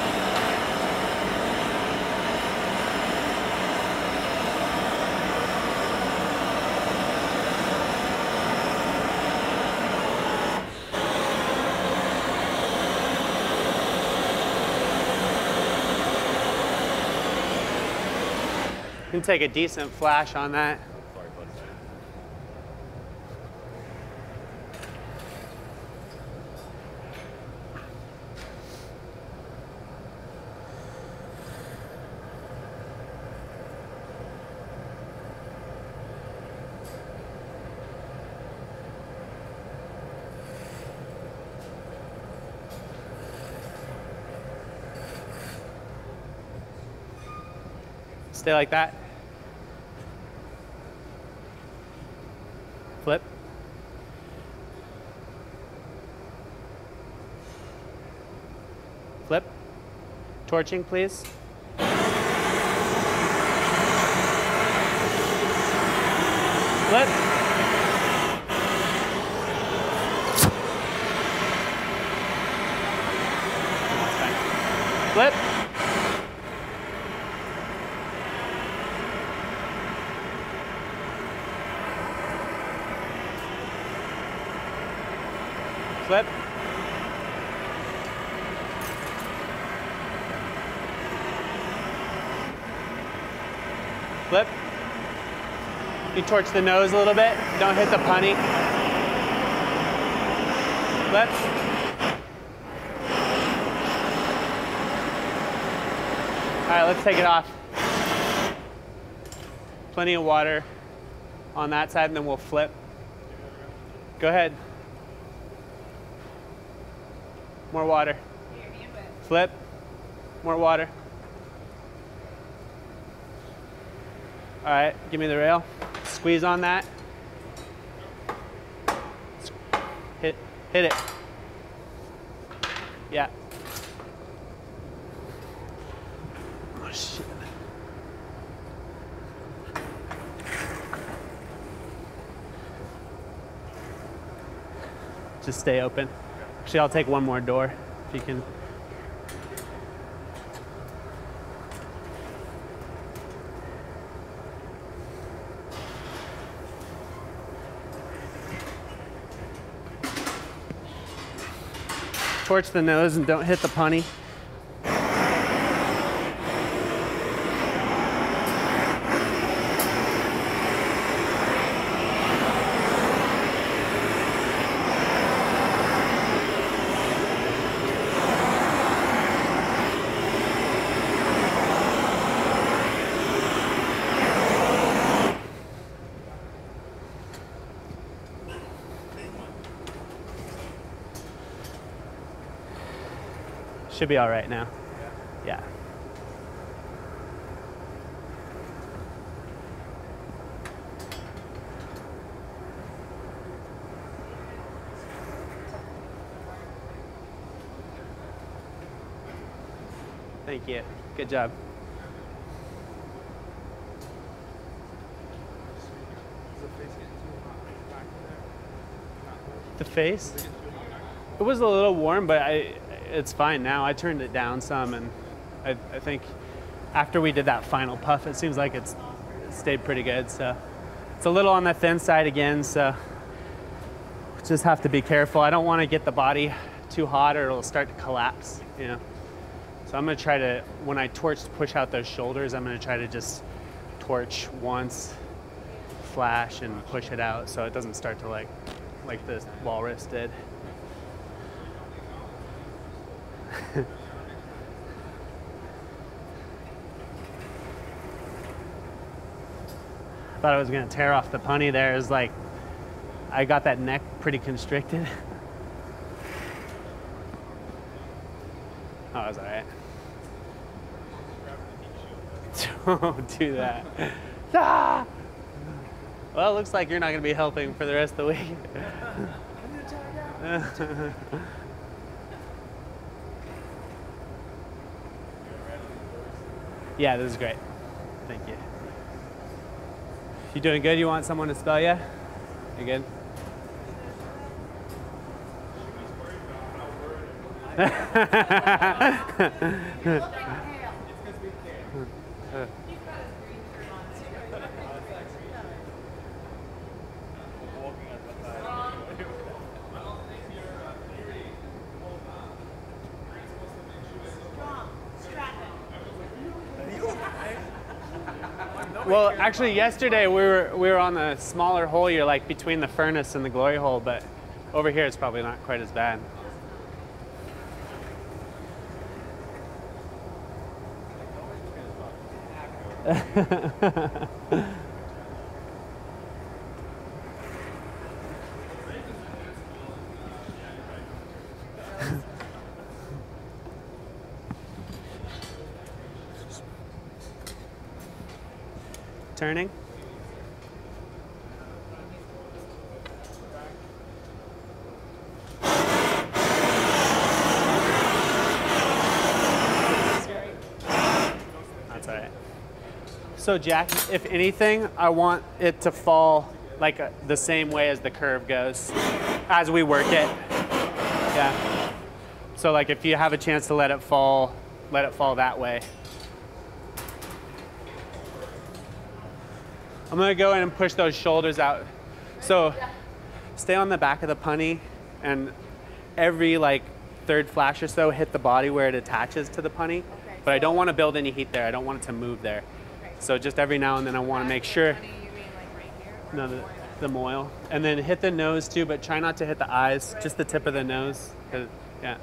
You can take a decent flash on that. Sorry, bud. Stay like that. Flip. Flip. Torching, please. Flip. That's fine. Flip. Flip. Flip. You torch the nose a little bit. Don't hit the punny. Flip. All right, let's take it off. Plenty of water on that side, and then we'll flip. Go ahead. More water. Flip. More water. All right, give me the rail. Squeeze on that. Hit it. Yeah. Oh, shit. Just stay open. Actually, I'll take one more door, if you can. Torch the nose and don't hit the punny. Should be all right now. Yeah. Thank you. Good job. The face? It was a little warm, but it's fine now. I turned it down some, and I think after we did that final puff, it seems like it stayed pretty good. So it's a little on the thin side again, so just have to be careful. I don't want to get the body too hot or it'll start to collapse, you know. So I'm gonna try to, when I torch to push out those shoulders, I'm gonna try to just torch once, flash, and push it out so it doesn't start to like the walrus did. Thought I was gonna tear off the punny there. It's like, I got that neck pretty constricted. Oh, it was all right. Don't do that. Ah! Well, it looks like you're not gonna be helping for the rest of the week. Yeah, this is great. Thank you. You doing good? You want someone to spell you? You good? Well, actually, yesterday we were on the smaller hole here, like between the furnace and the glory hole, but over here it's probably not quite as bad. Turning. That's all right. So Jack, if anything, I want it to fall like the same way as the curve goes as we work it. Yeah. So like if you have a chance to let it fall that way. I'm gonna go in and push those shoulders out. So stay on the back of the punny and every like third flash or so hit the body where it attaches to the punny. Okay, But I don't want to build any heat there. I don't want it to move there. Okay. So just every now and then I want to make sure. Honey, you mean like right here? Or No, more? the moil. And then hit the nose too, but try not to hit the eyes, just the tip of the nose. 'Cause- yeah.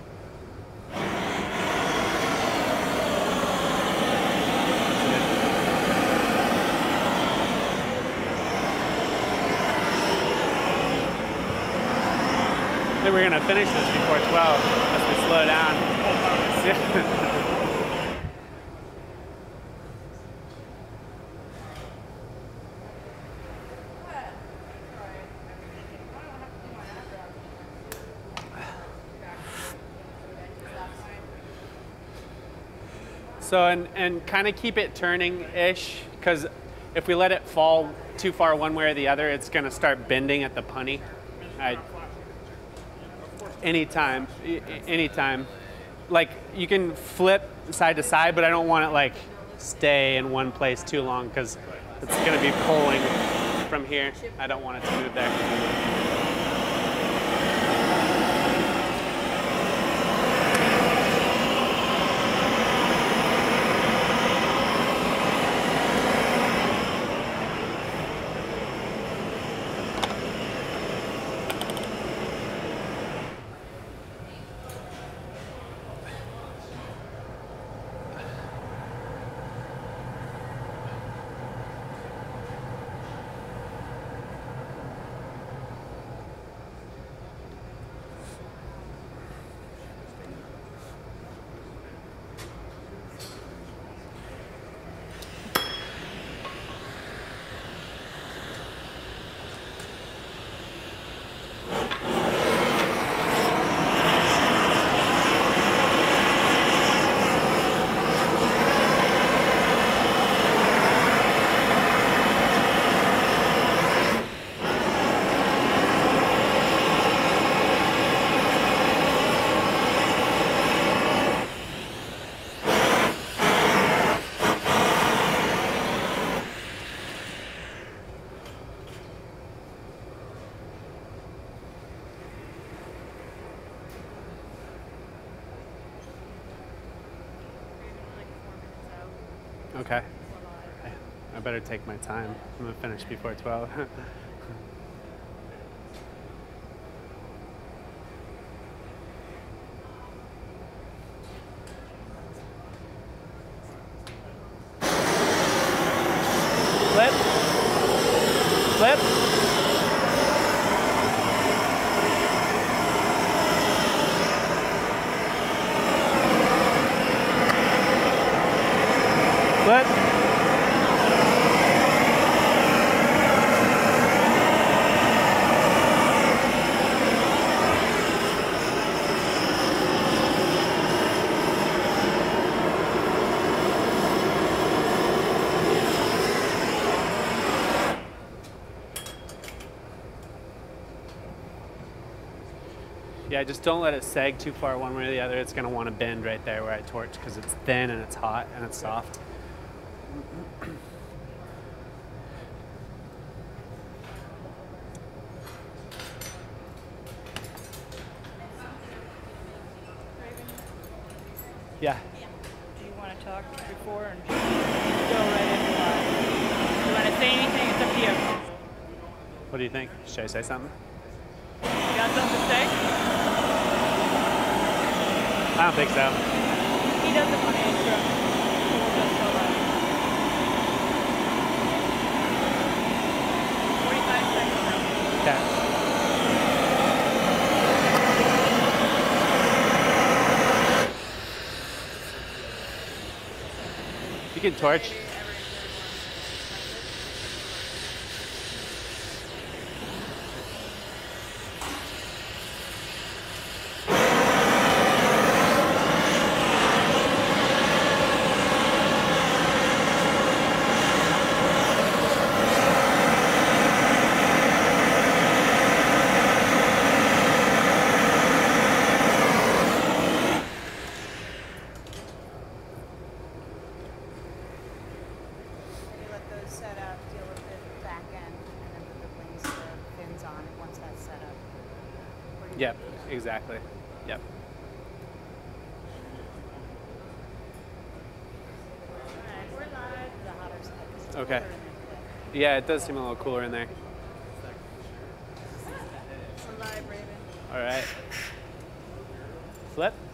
I think we're gonna finish this before 12, unless we slow down. So, and kind of keep it turning-ish, because if we let it fall too far one way or the other, it's gonna start bending at the punny. Anytime, anytime. Like you can flip side to side, but I don't want it like stay in one place too long because it's gonna be pulling from here. I don't want it to move there. Okay. I better take my time. I'm gonna finish before 12. Flip. Flip. Flip. Yeah, just don't let it sag too far one way or the other. It's going to want to bend right there where I torch because it's thin and it's hot and it's soft. Yeah. Do you want to talk before and just go right into live? Do you want to say anything? It's up to you. What do you think? Should I say something? You got something to say? I don't think so. He doesn't want to interrupt. So we'll just go live. 45 seconds now. Okay. You can torch. Maybe let those set up, deal with the back end, and then put the wings or fins on it once that's set up. Or do you Yep, think- exactly. Yep. Alright, we're live. The hotter side. 'Cause it's Okay. cooler in there today. Yeah, it does seem a little cooler in there. We're live, Raven. All right. Flip.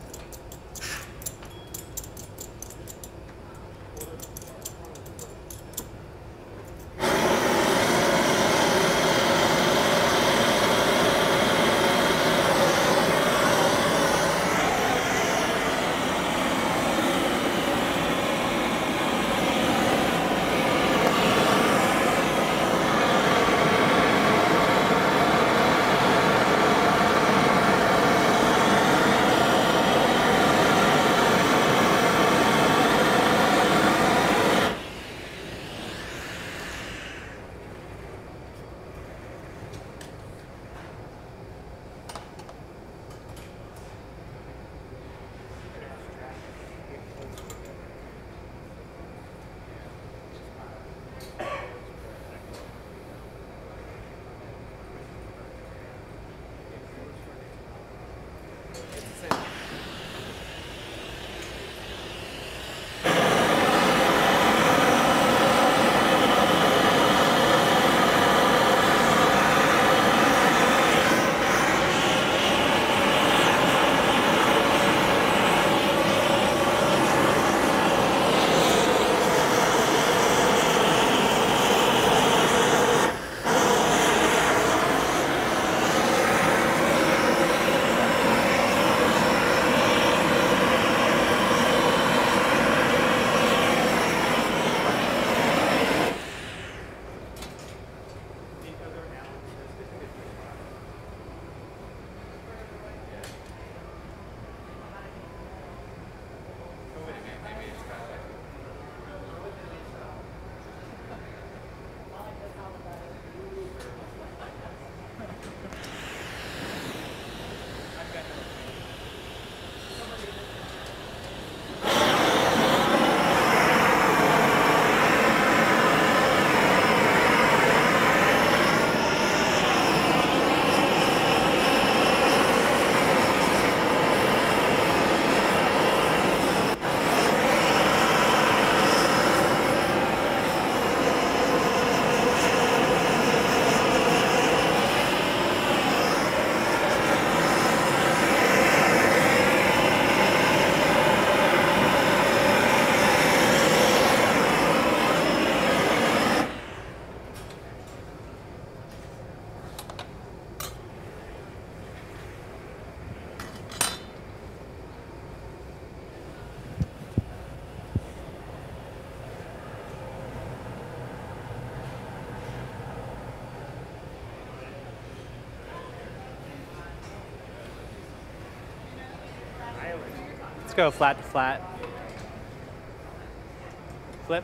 Let's go flat to flat. Flip.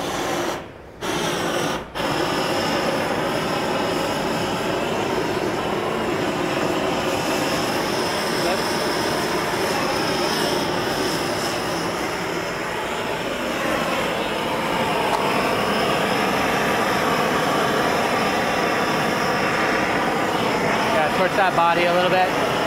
Towards that body a little bit.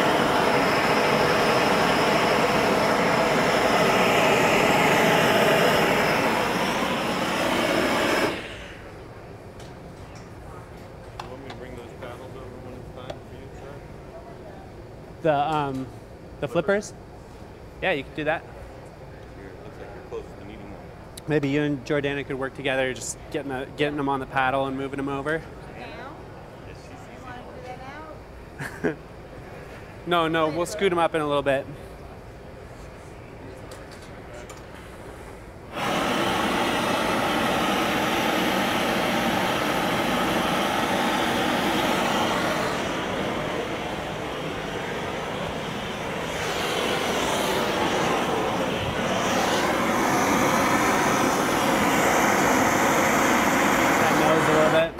You want me to bring those paddles over when it's time for you, sir? The flippers? Yeah, you could do that. Looks like you're close to needing them. Maybe you and Jordana could work together, just getting them on the paddle and moving them over. Now? You want to do that now? No, we'll scoot them up in a little bit. That nose a little bit.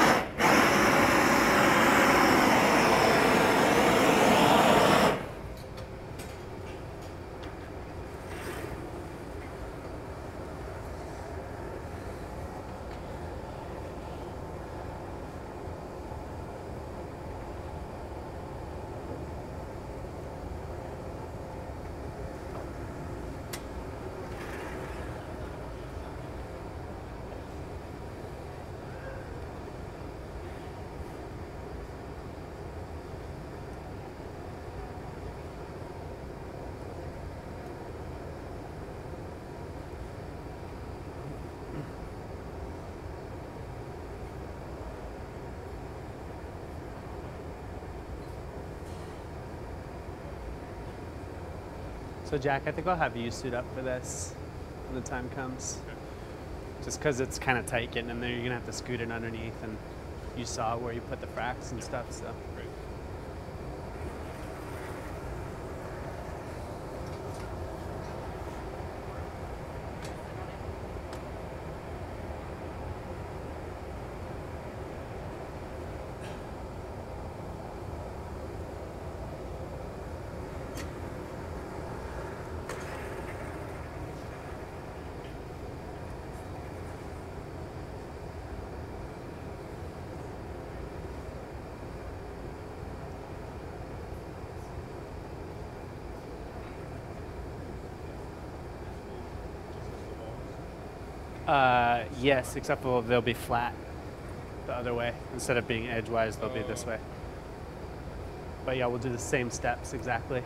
So Jack, I think I'll have you suit up for this when the time comes. Just because it's kind of tight getting in there, you're gonna have to scoot it underneath, and you saw where you put the fracks and stuff, so. Great. Yes, except for they'll be flat the other way. Instead of being edgewise, they'll be this way. But yeah, we'll do the same steps exactly.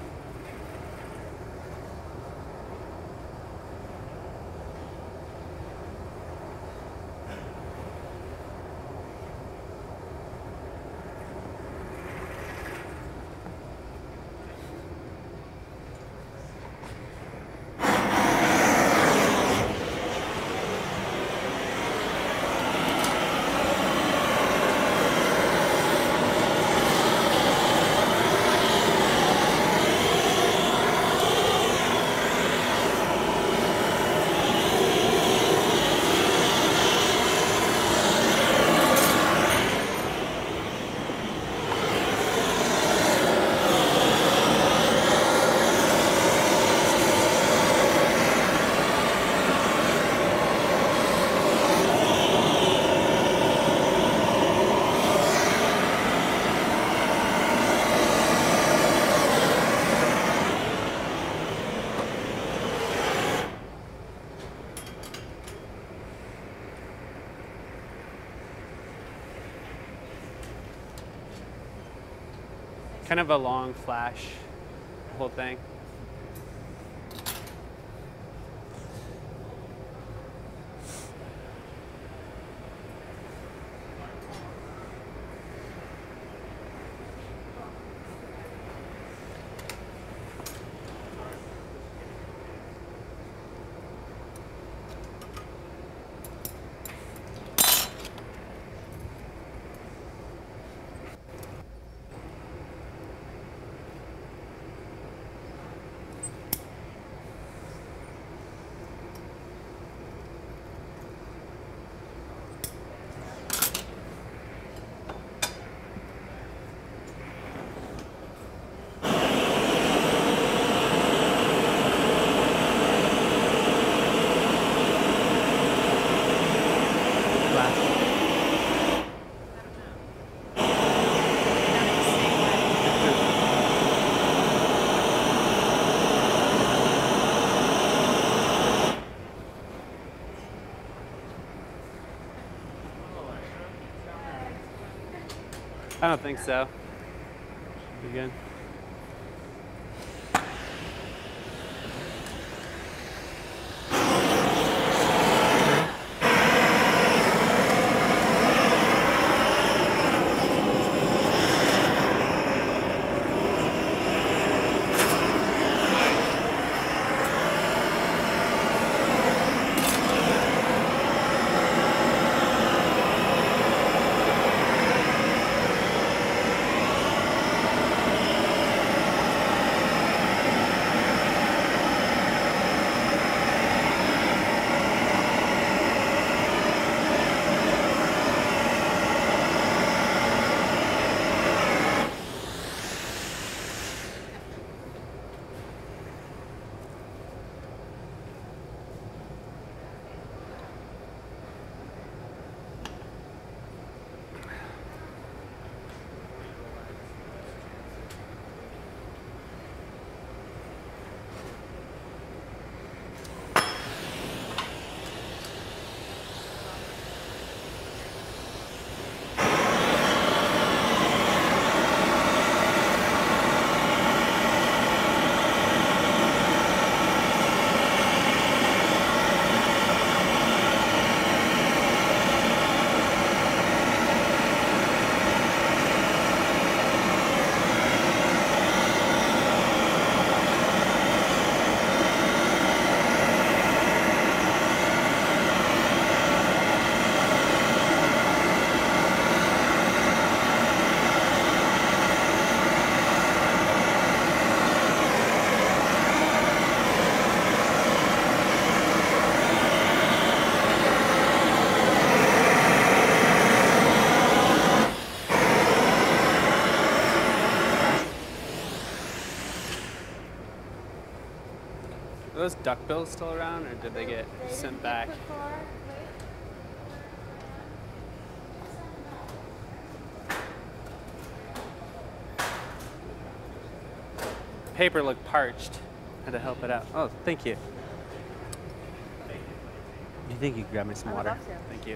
Kind of a long flash, the whole thing. I don't think so. You good? Are those duckbills still around, or did they get sent back? Paper looked parched. Had to help it out. Oh, thank you. Do you think you could grab me some water? I would love to. Thank you.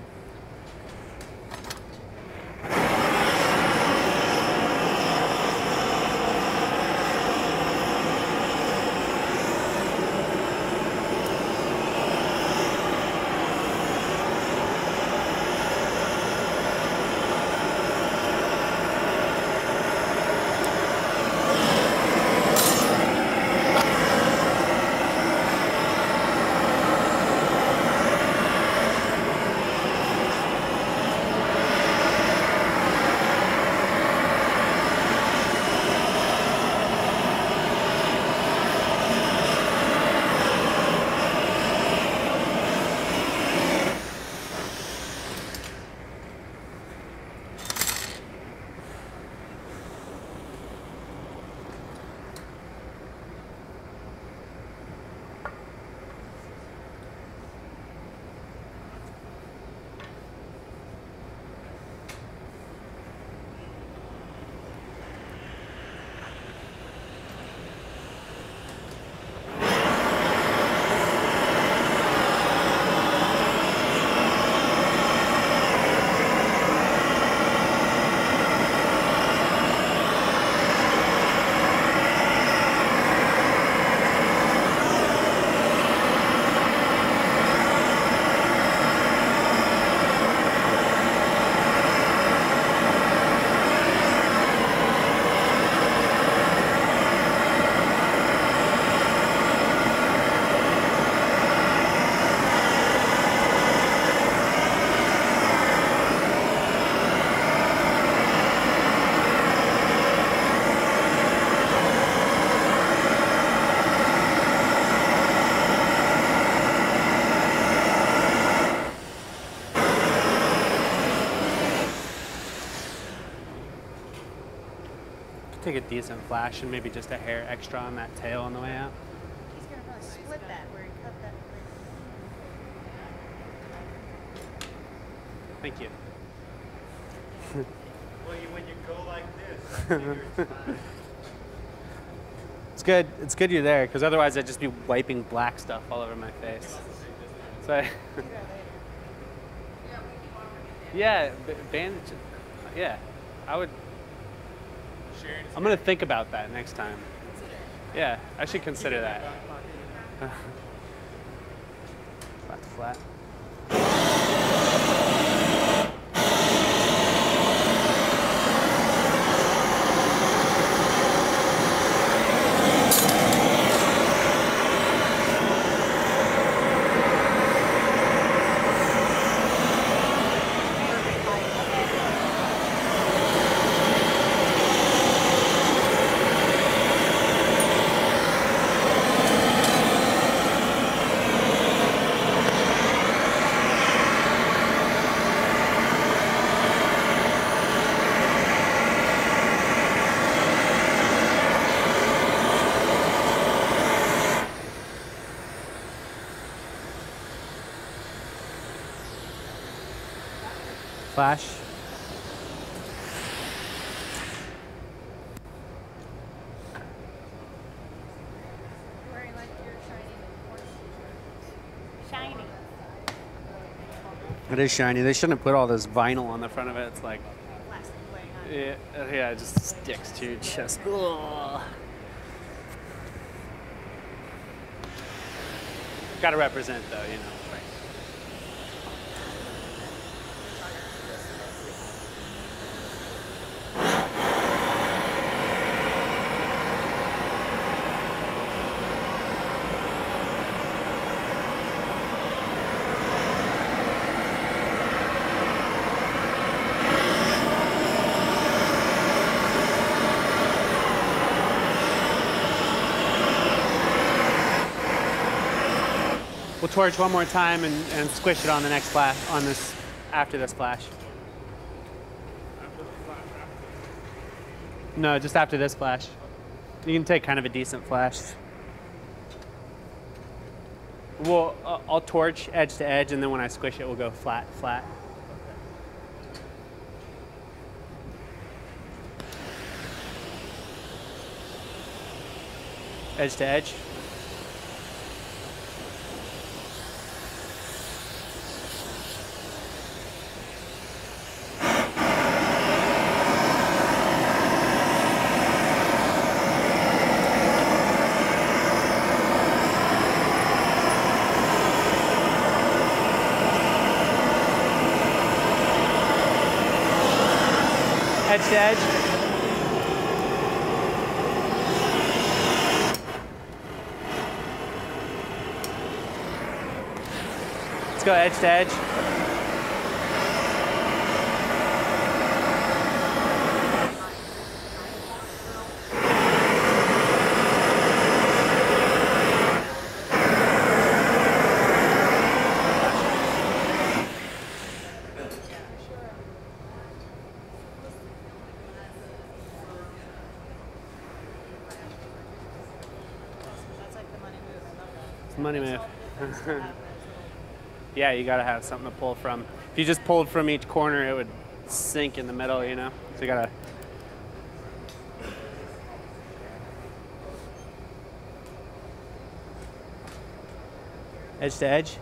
Take a decent flash and maybe just a hair extra on that tail on the way out. He's gonna probably split that where he cut that. Thank you. Well, when you go like this, I figure it's fine. It's good. It's good you're there, because otherwise I'd just be wiping black stuff all over my face. So, yeah, bandage. Yeah, I would. I'm gonna think about that next time. Yeah, I should consider that. Flat to flat. Flash. Wearing like your shiny. Shiny. It is shiny. They shouldn't have put all this vinyl on the front of it. It's like, Plastic weighing on it. yeah, it just sticks to your chest. Ugh. Gotta represent though, you know. We'll torch one more time and squish it on the next flash, on this, after this flash. No, just after this flash. You can take kind of a decent flash. I'll torch edge to edge, and then when I squish it, we'll go flat, flat. Edge to edge. Edge to edge. Let's go edge to edge. That's like the money move. I love that. It's a money move. Have those little- Yeah, you gotta have something to pull from. If you just pulled from each corner, it would sink in the middle, you know? So you gotta. Edge to edge.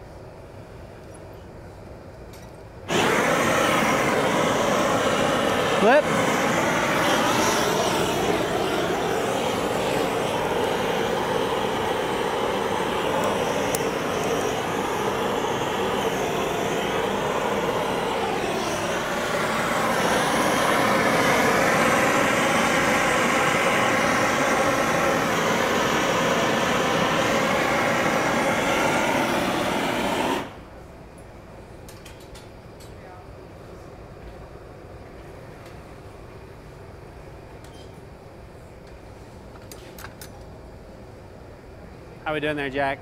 Flip. How we doing there, Jack?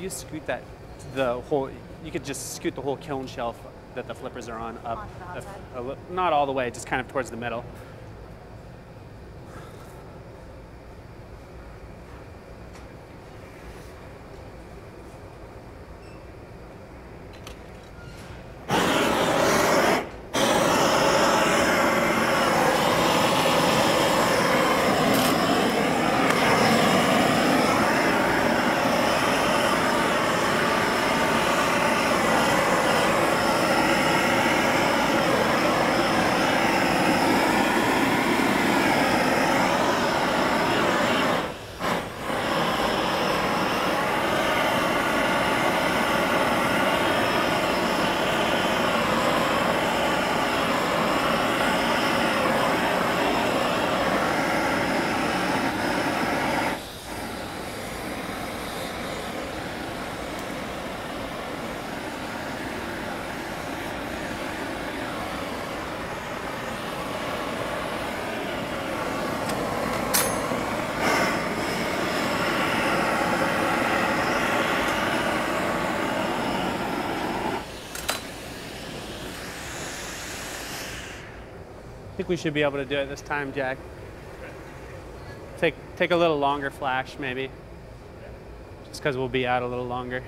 maybe scoot the whole. You could just scoot the whole kiln shelf that the flippers are on up, Onto the outside? not all the way, just kind of towards the middle. I think we should be able to do it this time, Jack. Take a little longer flash, maybe. Just because we'll be out a little longer.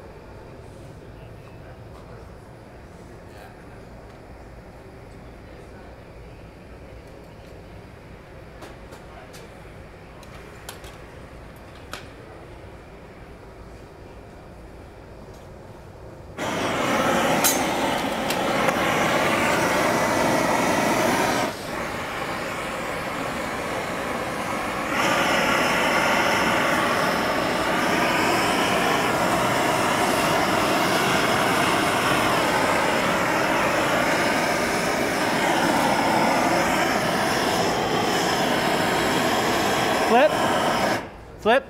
Flip. Flip.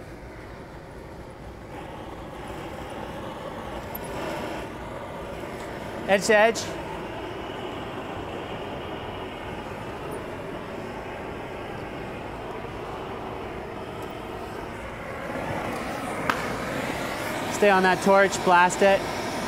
Edge to edge. Stay on that torch, blast it.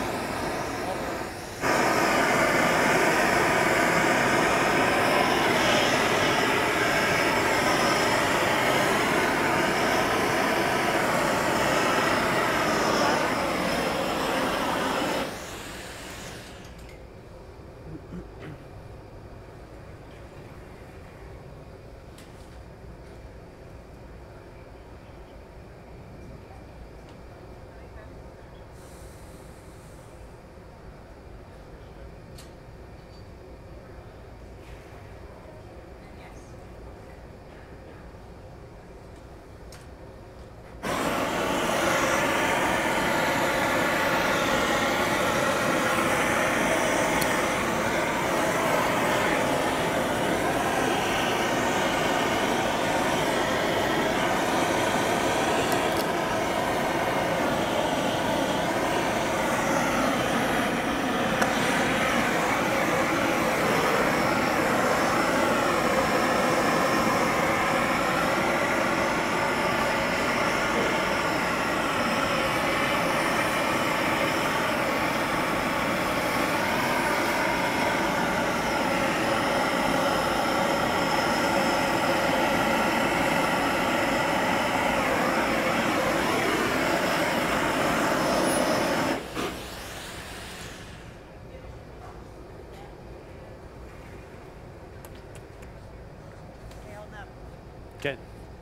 Good.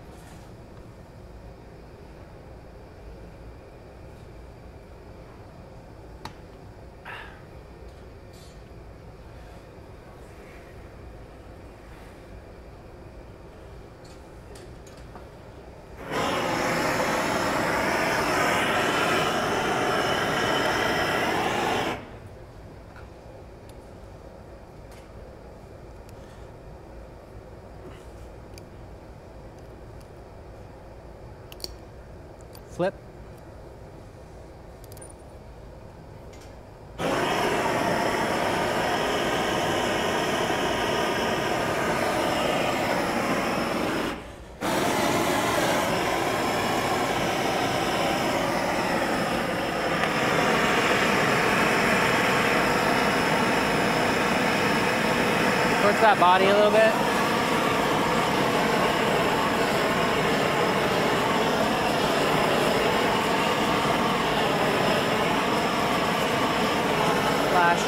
Flip. towards that body a little bit. Flash.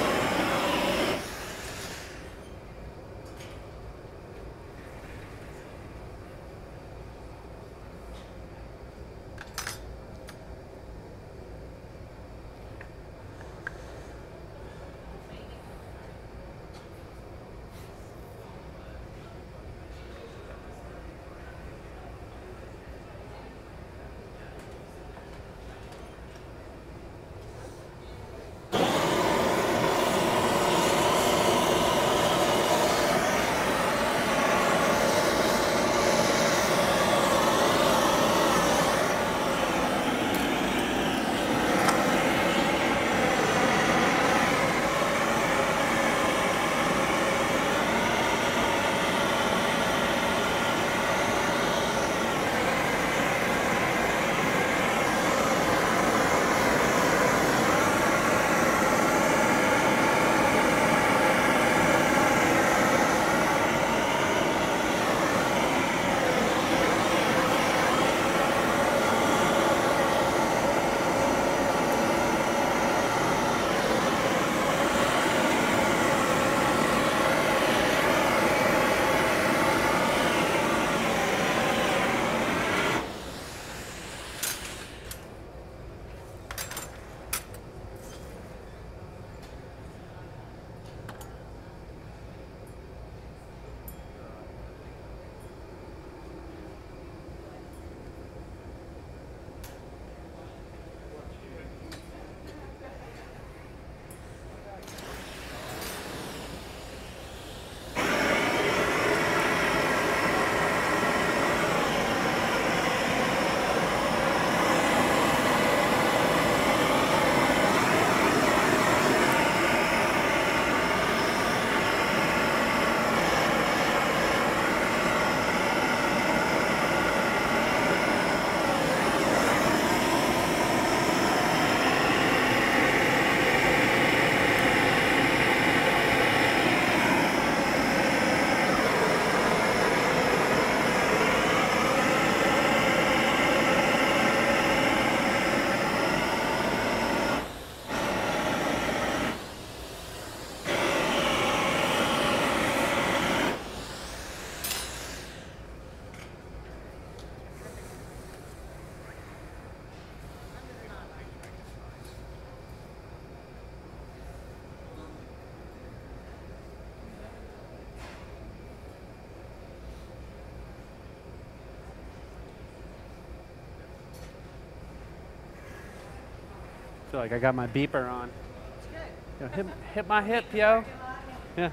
I feel like I got my beeper on. It's good. Yo, hit my hip, yo. Yeah.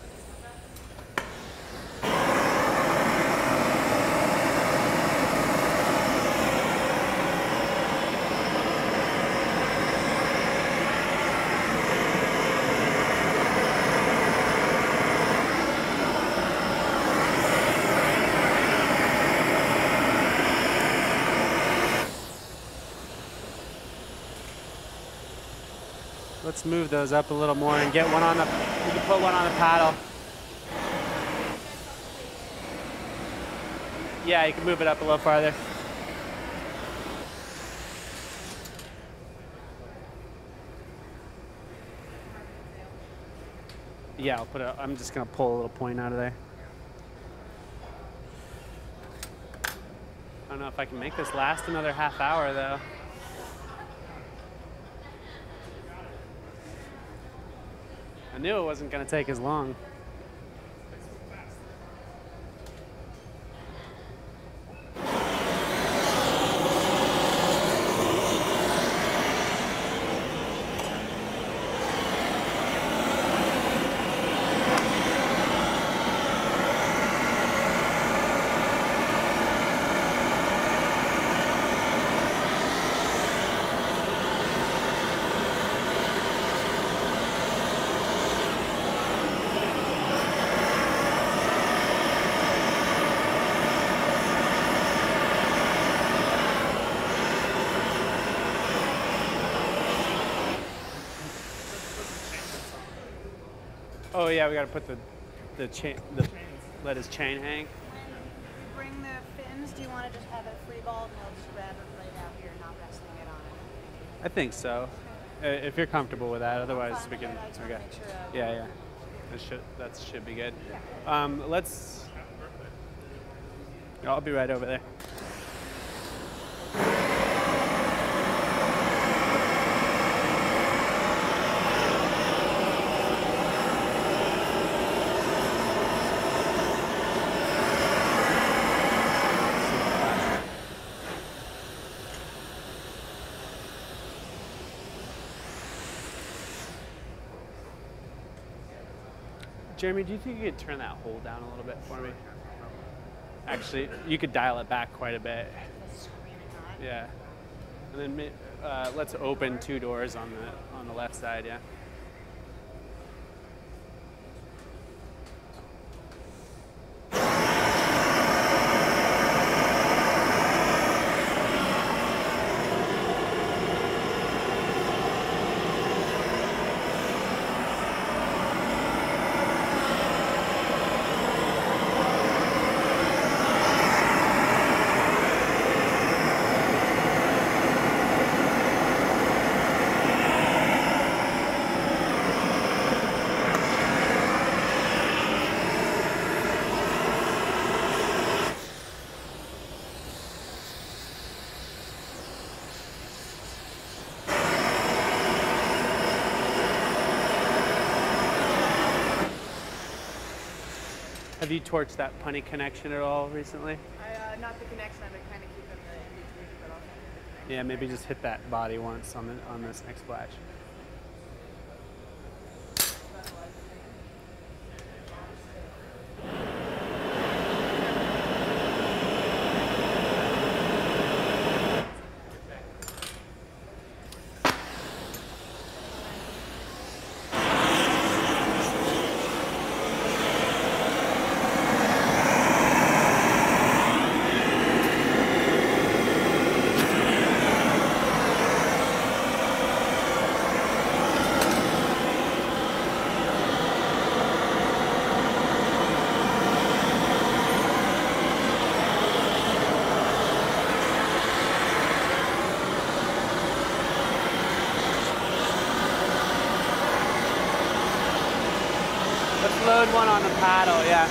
Let's move those up a little more and get one on the, we can put one on the paddle. Yeah, you can move it up a little farther. Yeah, I'll put it, I'm just gonna pull a little point out of there. I don't know if I can make this last another half hour though. I knew it wasn't going to take as long. Oh yeah, we gotta put the let his chain hang. When we bring the fins, do you want to just have it free balled and they'll just grab it right out here, not resting it on it? I think so. If you're comfortable with that, otherwise Fine we with can. it, I just wanna Okay. make sure, Yeah. That should be good. Let's. I'll be right over there. Jeremy, do you think you could turn that hole down a little bit for me? Actually, you could dial it back quite a bit. Yeah. And then let's open 2 doors on the left side, yeah. Have you torched that punny connection at all recently? Not the connection, I've been kind of keeping the in between, but I'll have the connection. Yeah, maybe just hit that body once on this next splash. Let's load one on the paddle, yeah.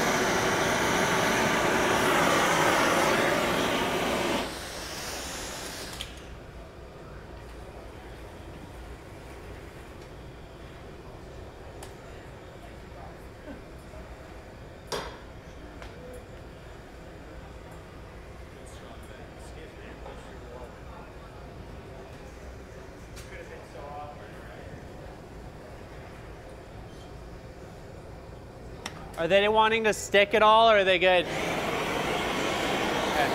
Are they wanting to stick at all, or are they good? Okay.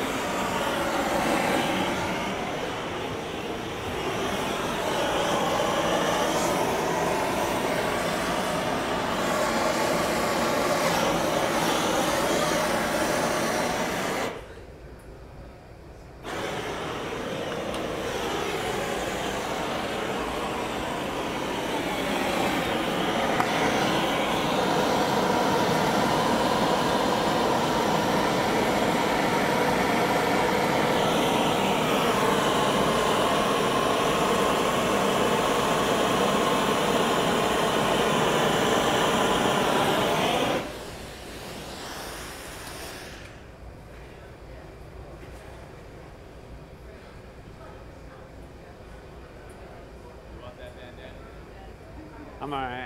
I'm all right.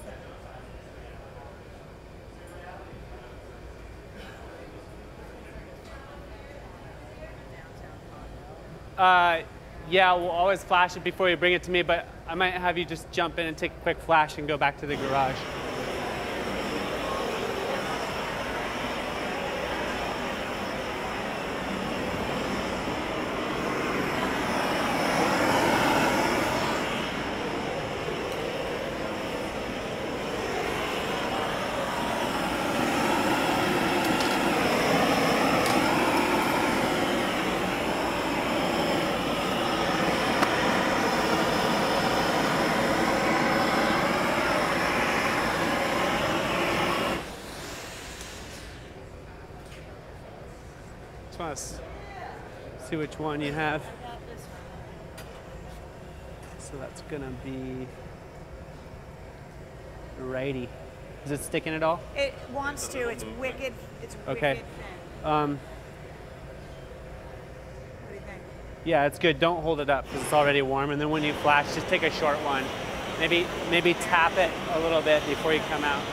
Yeah, we'll always flash it before you bring it to me, but I might have you just jump in and take a quick flash and go back to the garage. want to see which one you have. I got this one. So that's gonna be righty. Is it sticking at all? It wants to. It's wicked. It's Okay. wicked thin. What do you think? Yeah, it's good. Don't hold it up because it's already warm. And then when you flash, just take a short one. Maybe tap it a little bit before you come out.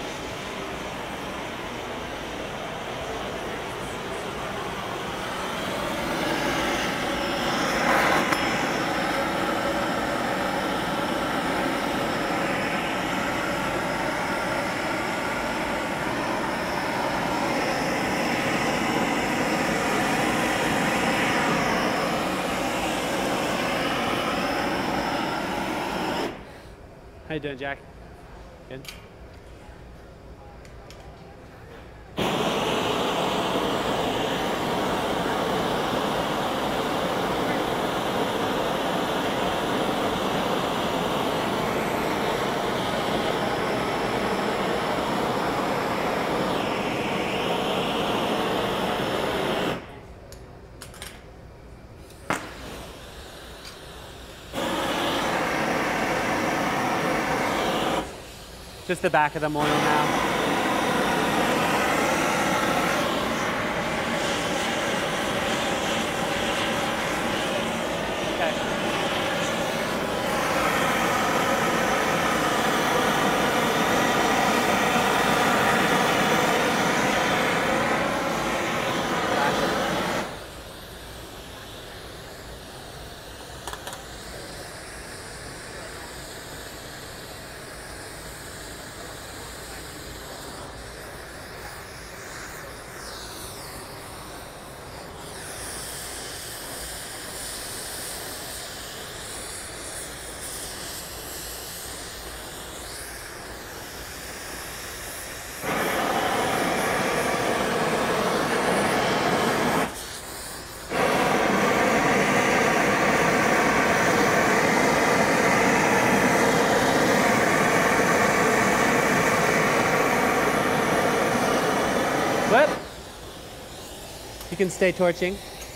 How you doing, Jack? Good. Just the back of the oil now. Flip. You can stay torching.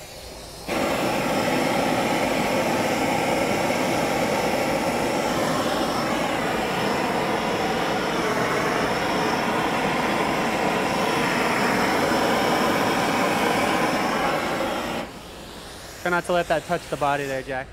Try not to let that touch the body there, Jack.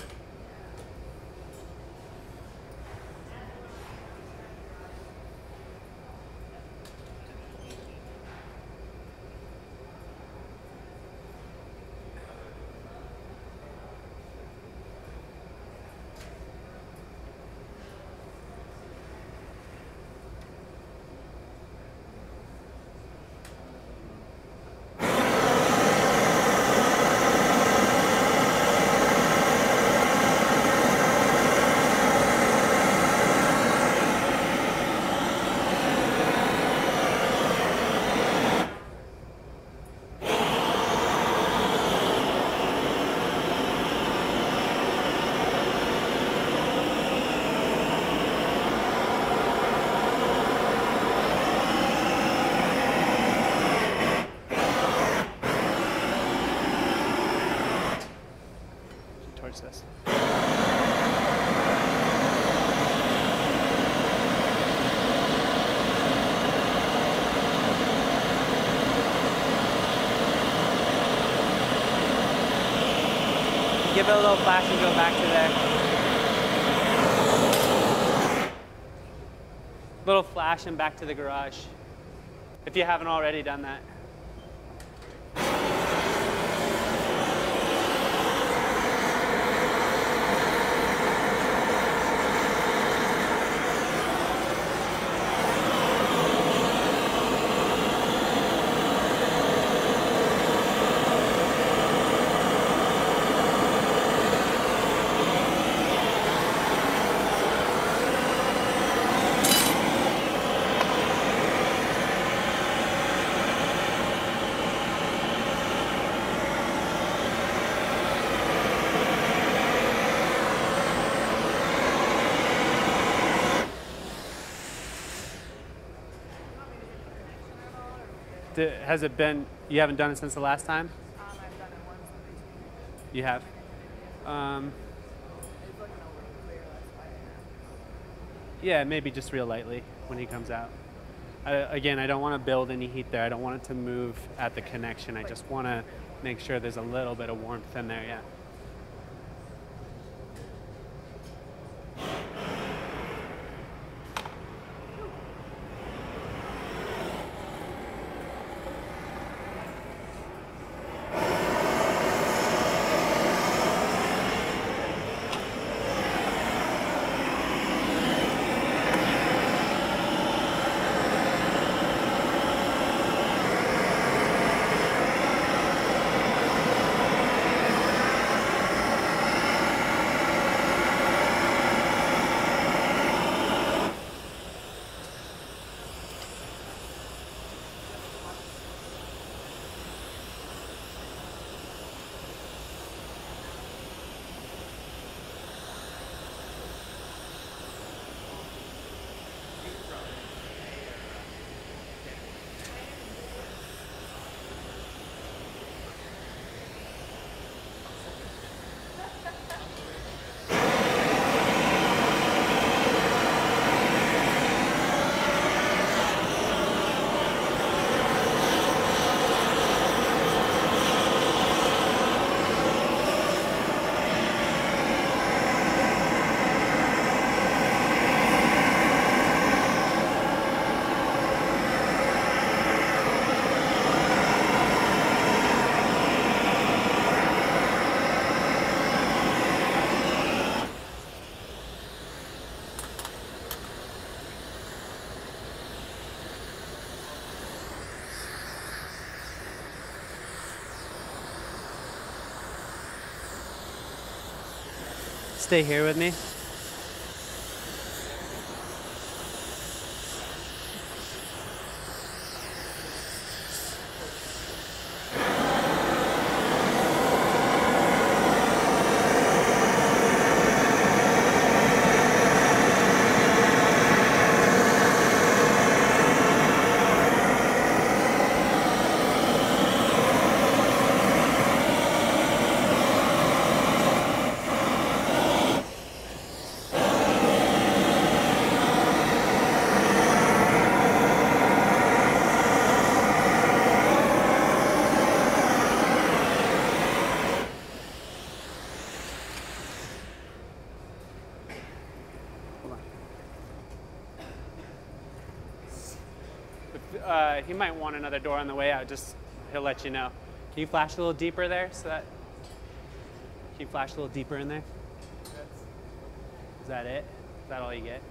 Torch this. Give it a little flash and go back to there. Little flash and back to the garage. If you haven't already done that. Has it been? You haven't done it since the last time. I've done it once in between. You have. It's looking a little clear, that's why Yeah, maybe just real lightly when he comes out. Again, I don't want to build any heat there. I don't want it to move at the connection. I just want to make sure there's a little bit of warmth in there, yeah. Stay here with me. He might want another door on the way out. Just he'll let you know. Can you flash a little deeper there? Can you flash a little deeper in there? Is that it? Is that all you get?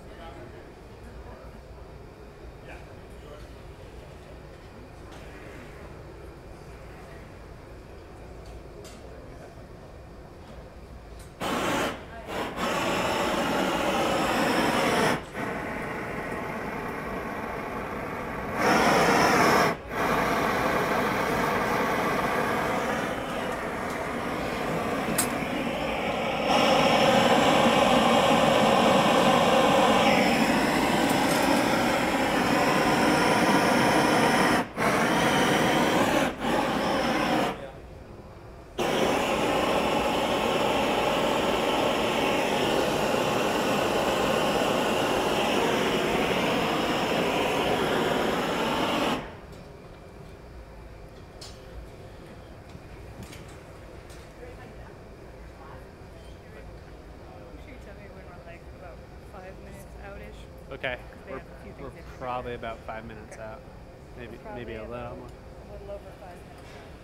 Okay, we're probably about 5 minutes out, maybe a little more. A little over 5 minutes.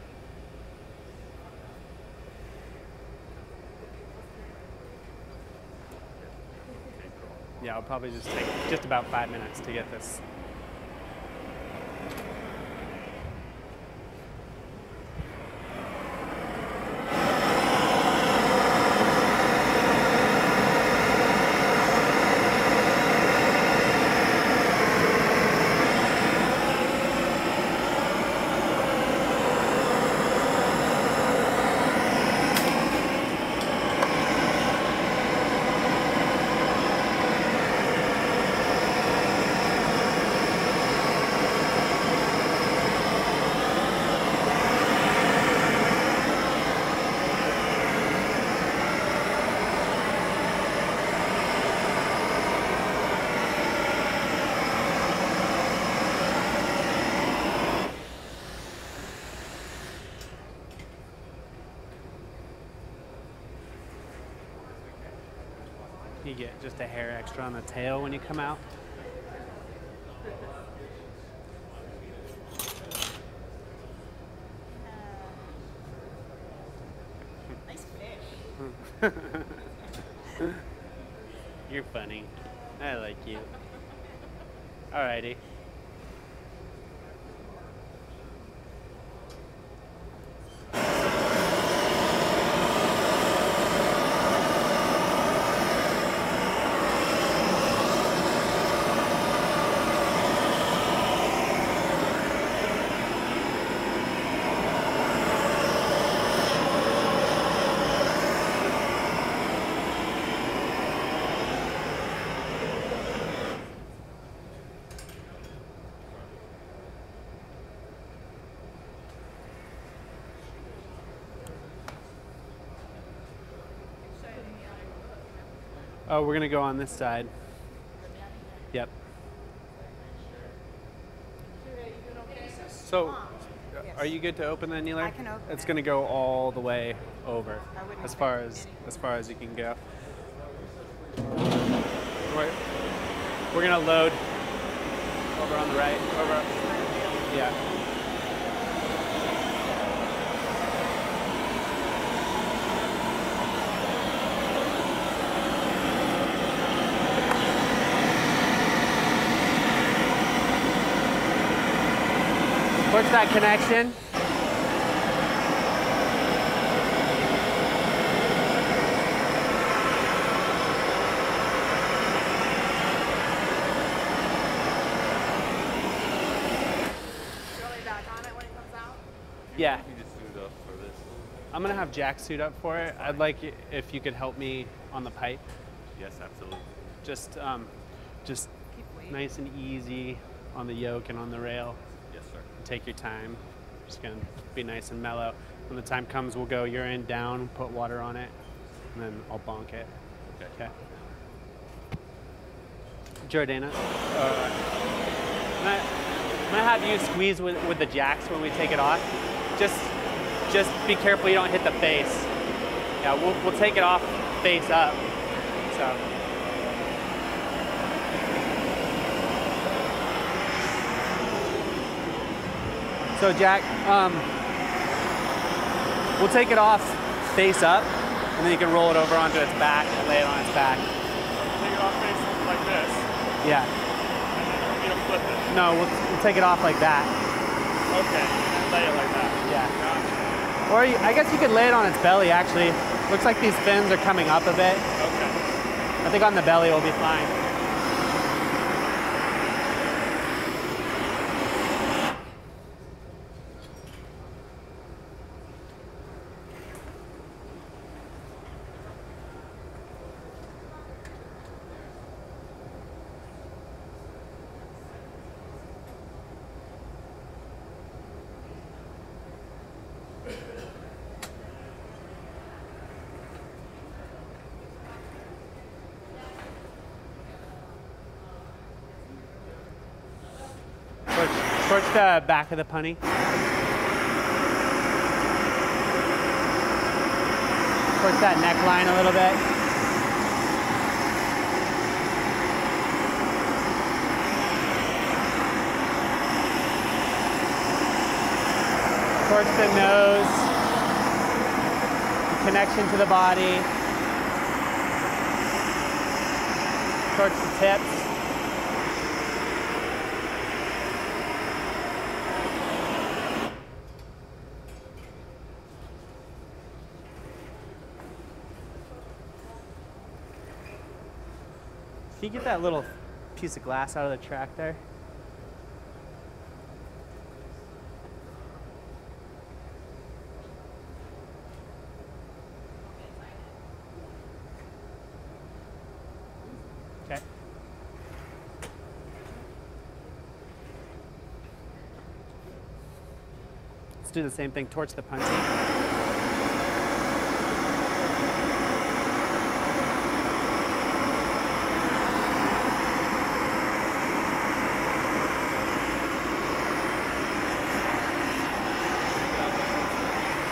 Yeah, it'll probably just take just about 5 minutes to get this. You get just a hair extra on the tail when you come out. Nice fish. You're funny. I like you. Alrighty. Oh, we're gonna go on this side. Yep. So, are you good to open that, Neeler? I can open It's it. gonna go all the way over, I wouldn't as expect far as you can go. We're gonna load over on the right. Over. Yeah. What's that connection? Really back on it when it comes out? Yeah. You just suit up for this. I'm gonna have Jack suit up for it. I'd like it if you could help me on the pipe. Yes, absolutely. Just Keep waiting. nice and easy on the yoke and on the rail. Yes, sir. Take your time. Just gonna be nice and mellow. When the time comes, we'll go your end down, put water on it, and then I'll bonk it. Okay. Okay. Jordana, I'm gonna have you squeeze with the jacks when we take it off. Just be careful you don't hit the face. Yeah, we'll take it off face up. So Jack, we'll take it off face up, and then you can roll it over onto its back and lay it on its back. Take it off face like this, Yeah. and then you want me to flip it. No, we'll take it off like that. Okay, and lay it like that. Yeah. Gotcha. Or I guess you could lay it on its belly, actually. Looks like these fins are coming up a bit. Okay. I think on the belly will be fine. Torch the back of the punny. Torch that neckline a little bit. Torch the nose. Connection to the body. Torch the tips. Can you get that little piece of glass out of the track there? Okay. Let's do the same thing, torch the punty.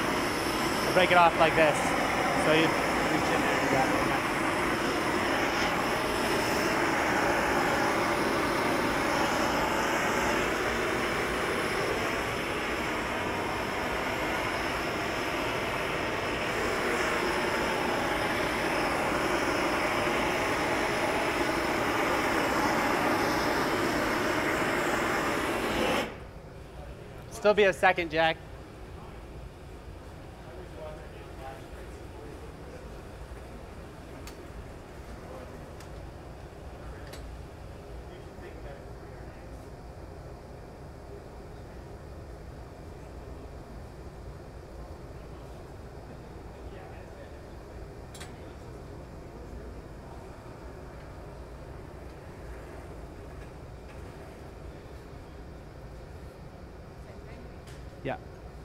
Break it off like this. So you reach in there and grab it. still be a second, Jack. Yeah.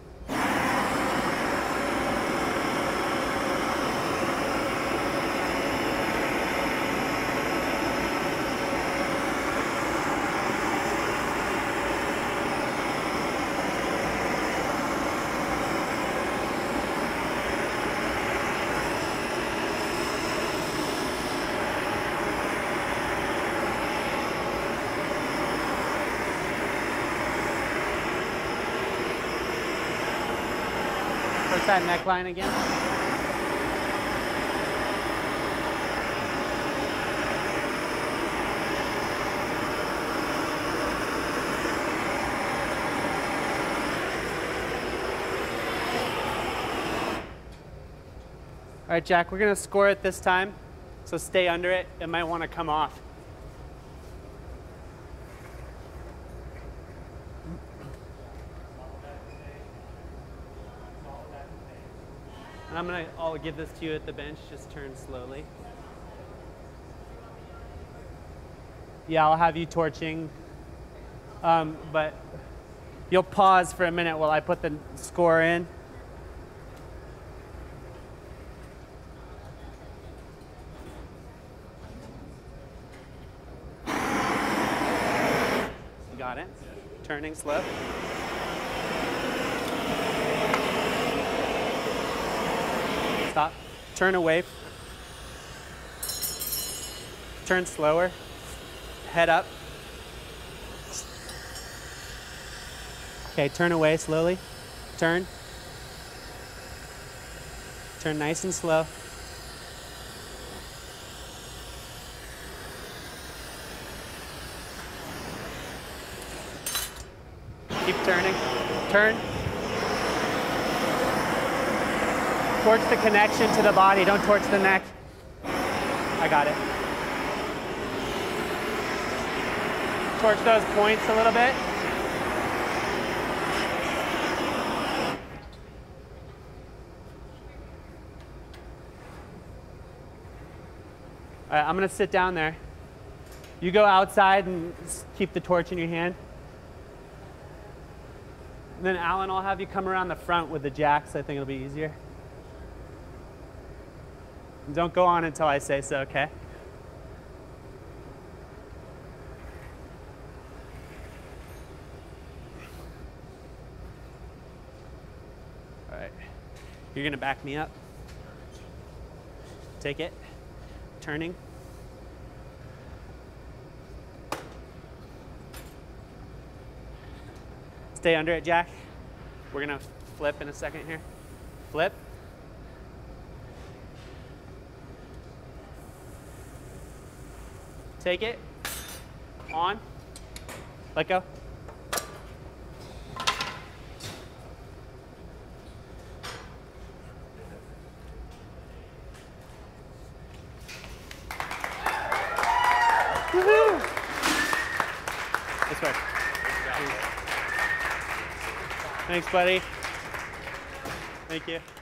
What's that neckline again? All right, Jack, we're gonna score it this time, so stay under it. It might want to come off. And I'll give this to you at the bench. Just turn slowly. Yeah, I'll have you torching, but you'll pause for a minute while I put the score in. You got it. Turning slow. Stop. Turn away. Turn slower. Head up. Okay, turn away slowly. Turn. Turn nice and slow. Keep turning. Turn. Torch the connection to the body, don't torch the neck. I got it. Torch those points a little bit. All right, I'm gonna sit down there. You go outside and keep the torch in your hand. And then Alan, I'll have you come around the front with the jacks. I think it'll be easier. Don't go on until I say so, okay? All right. You're gonna back me up. Take it. Turning. Stay under it, Jack. We're gonna flip in a second here. Flip. Take it. On. Let go. Woohoo! This way. Thanks, buddy. Thank you.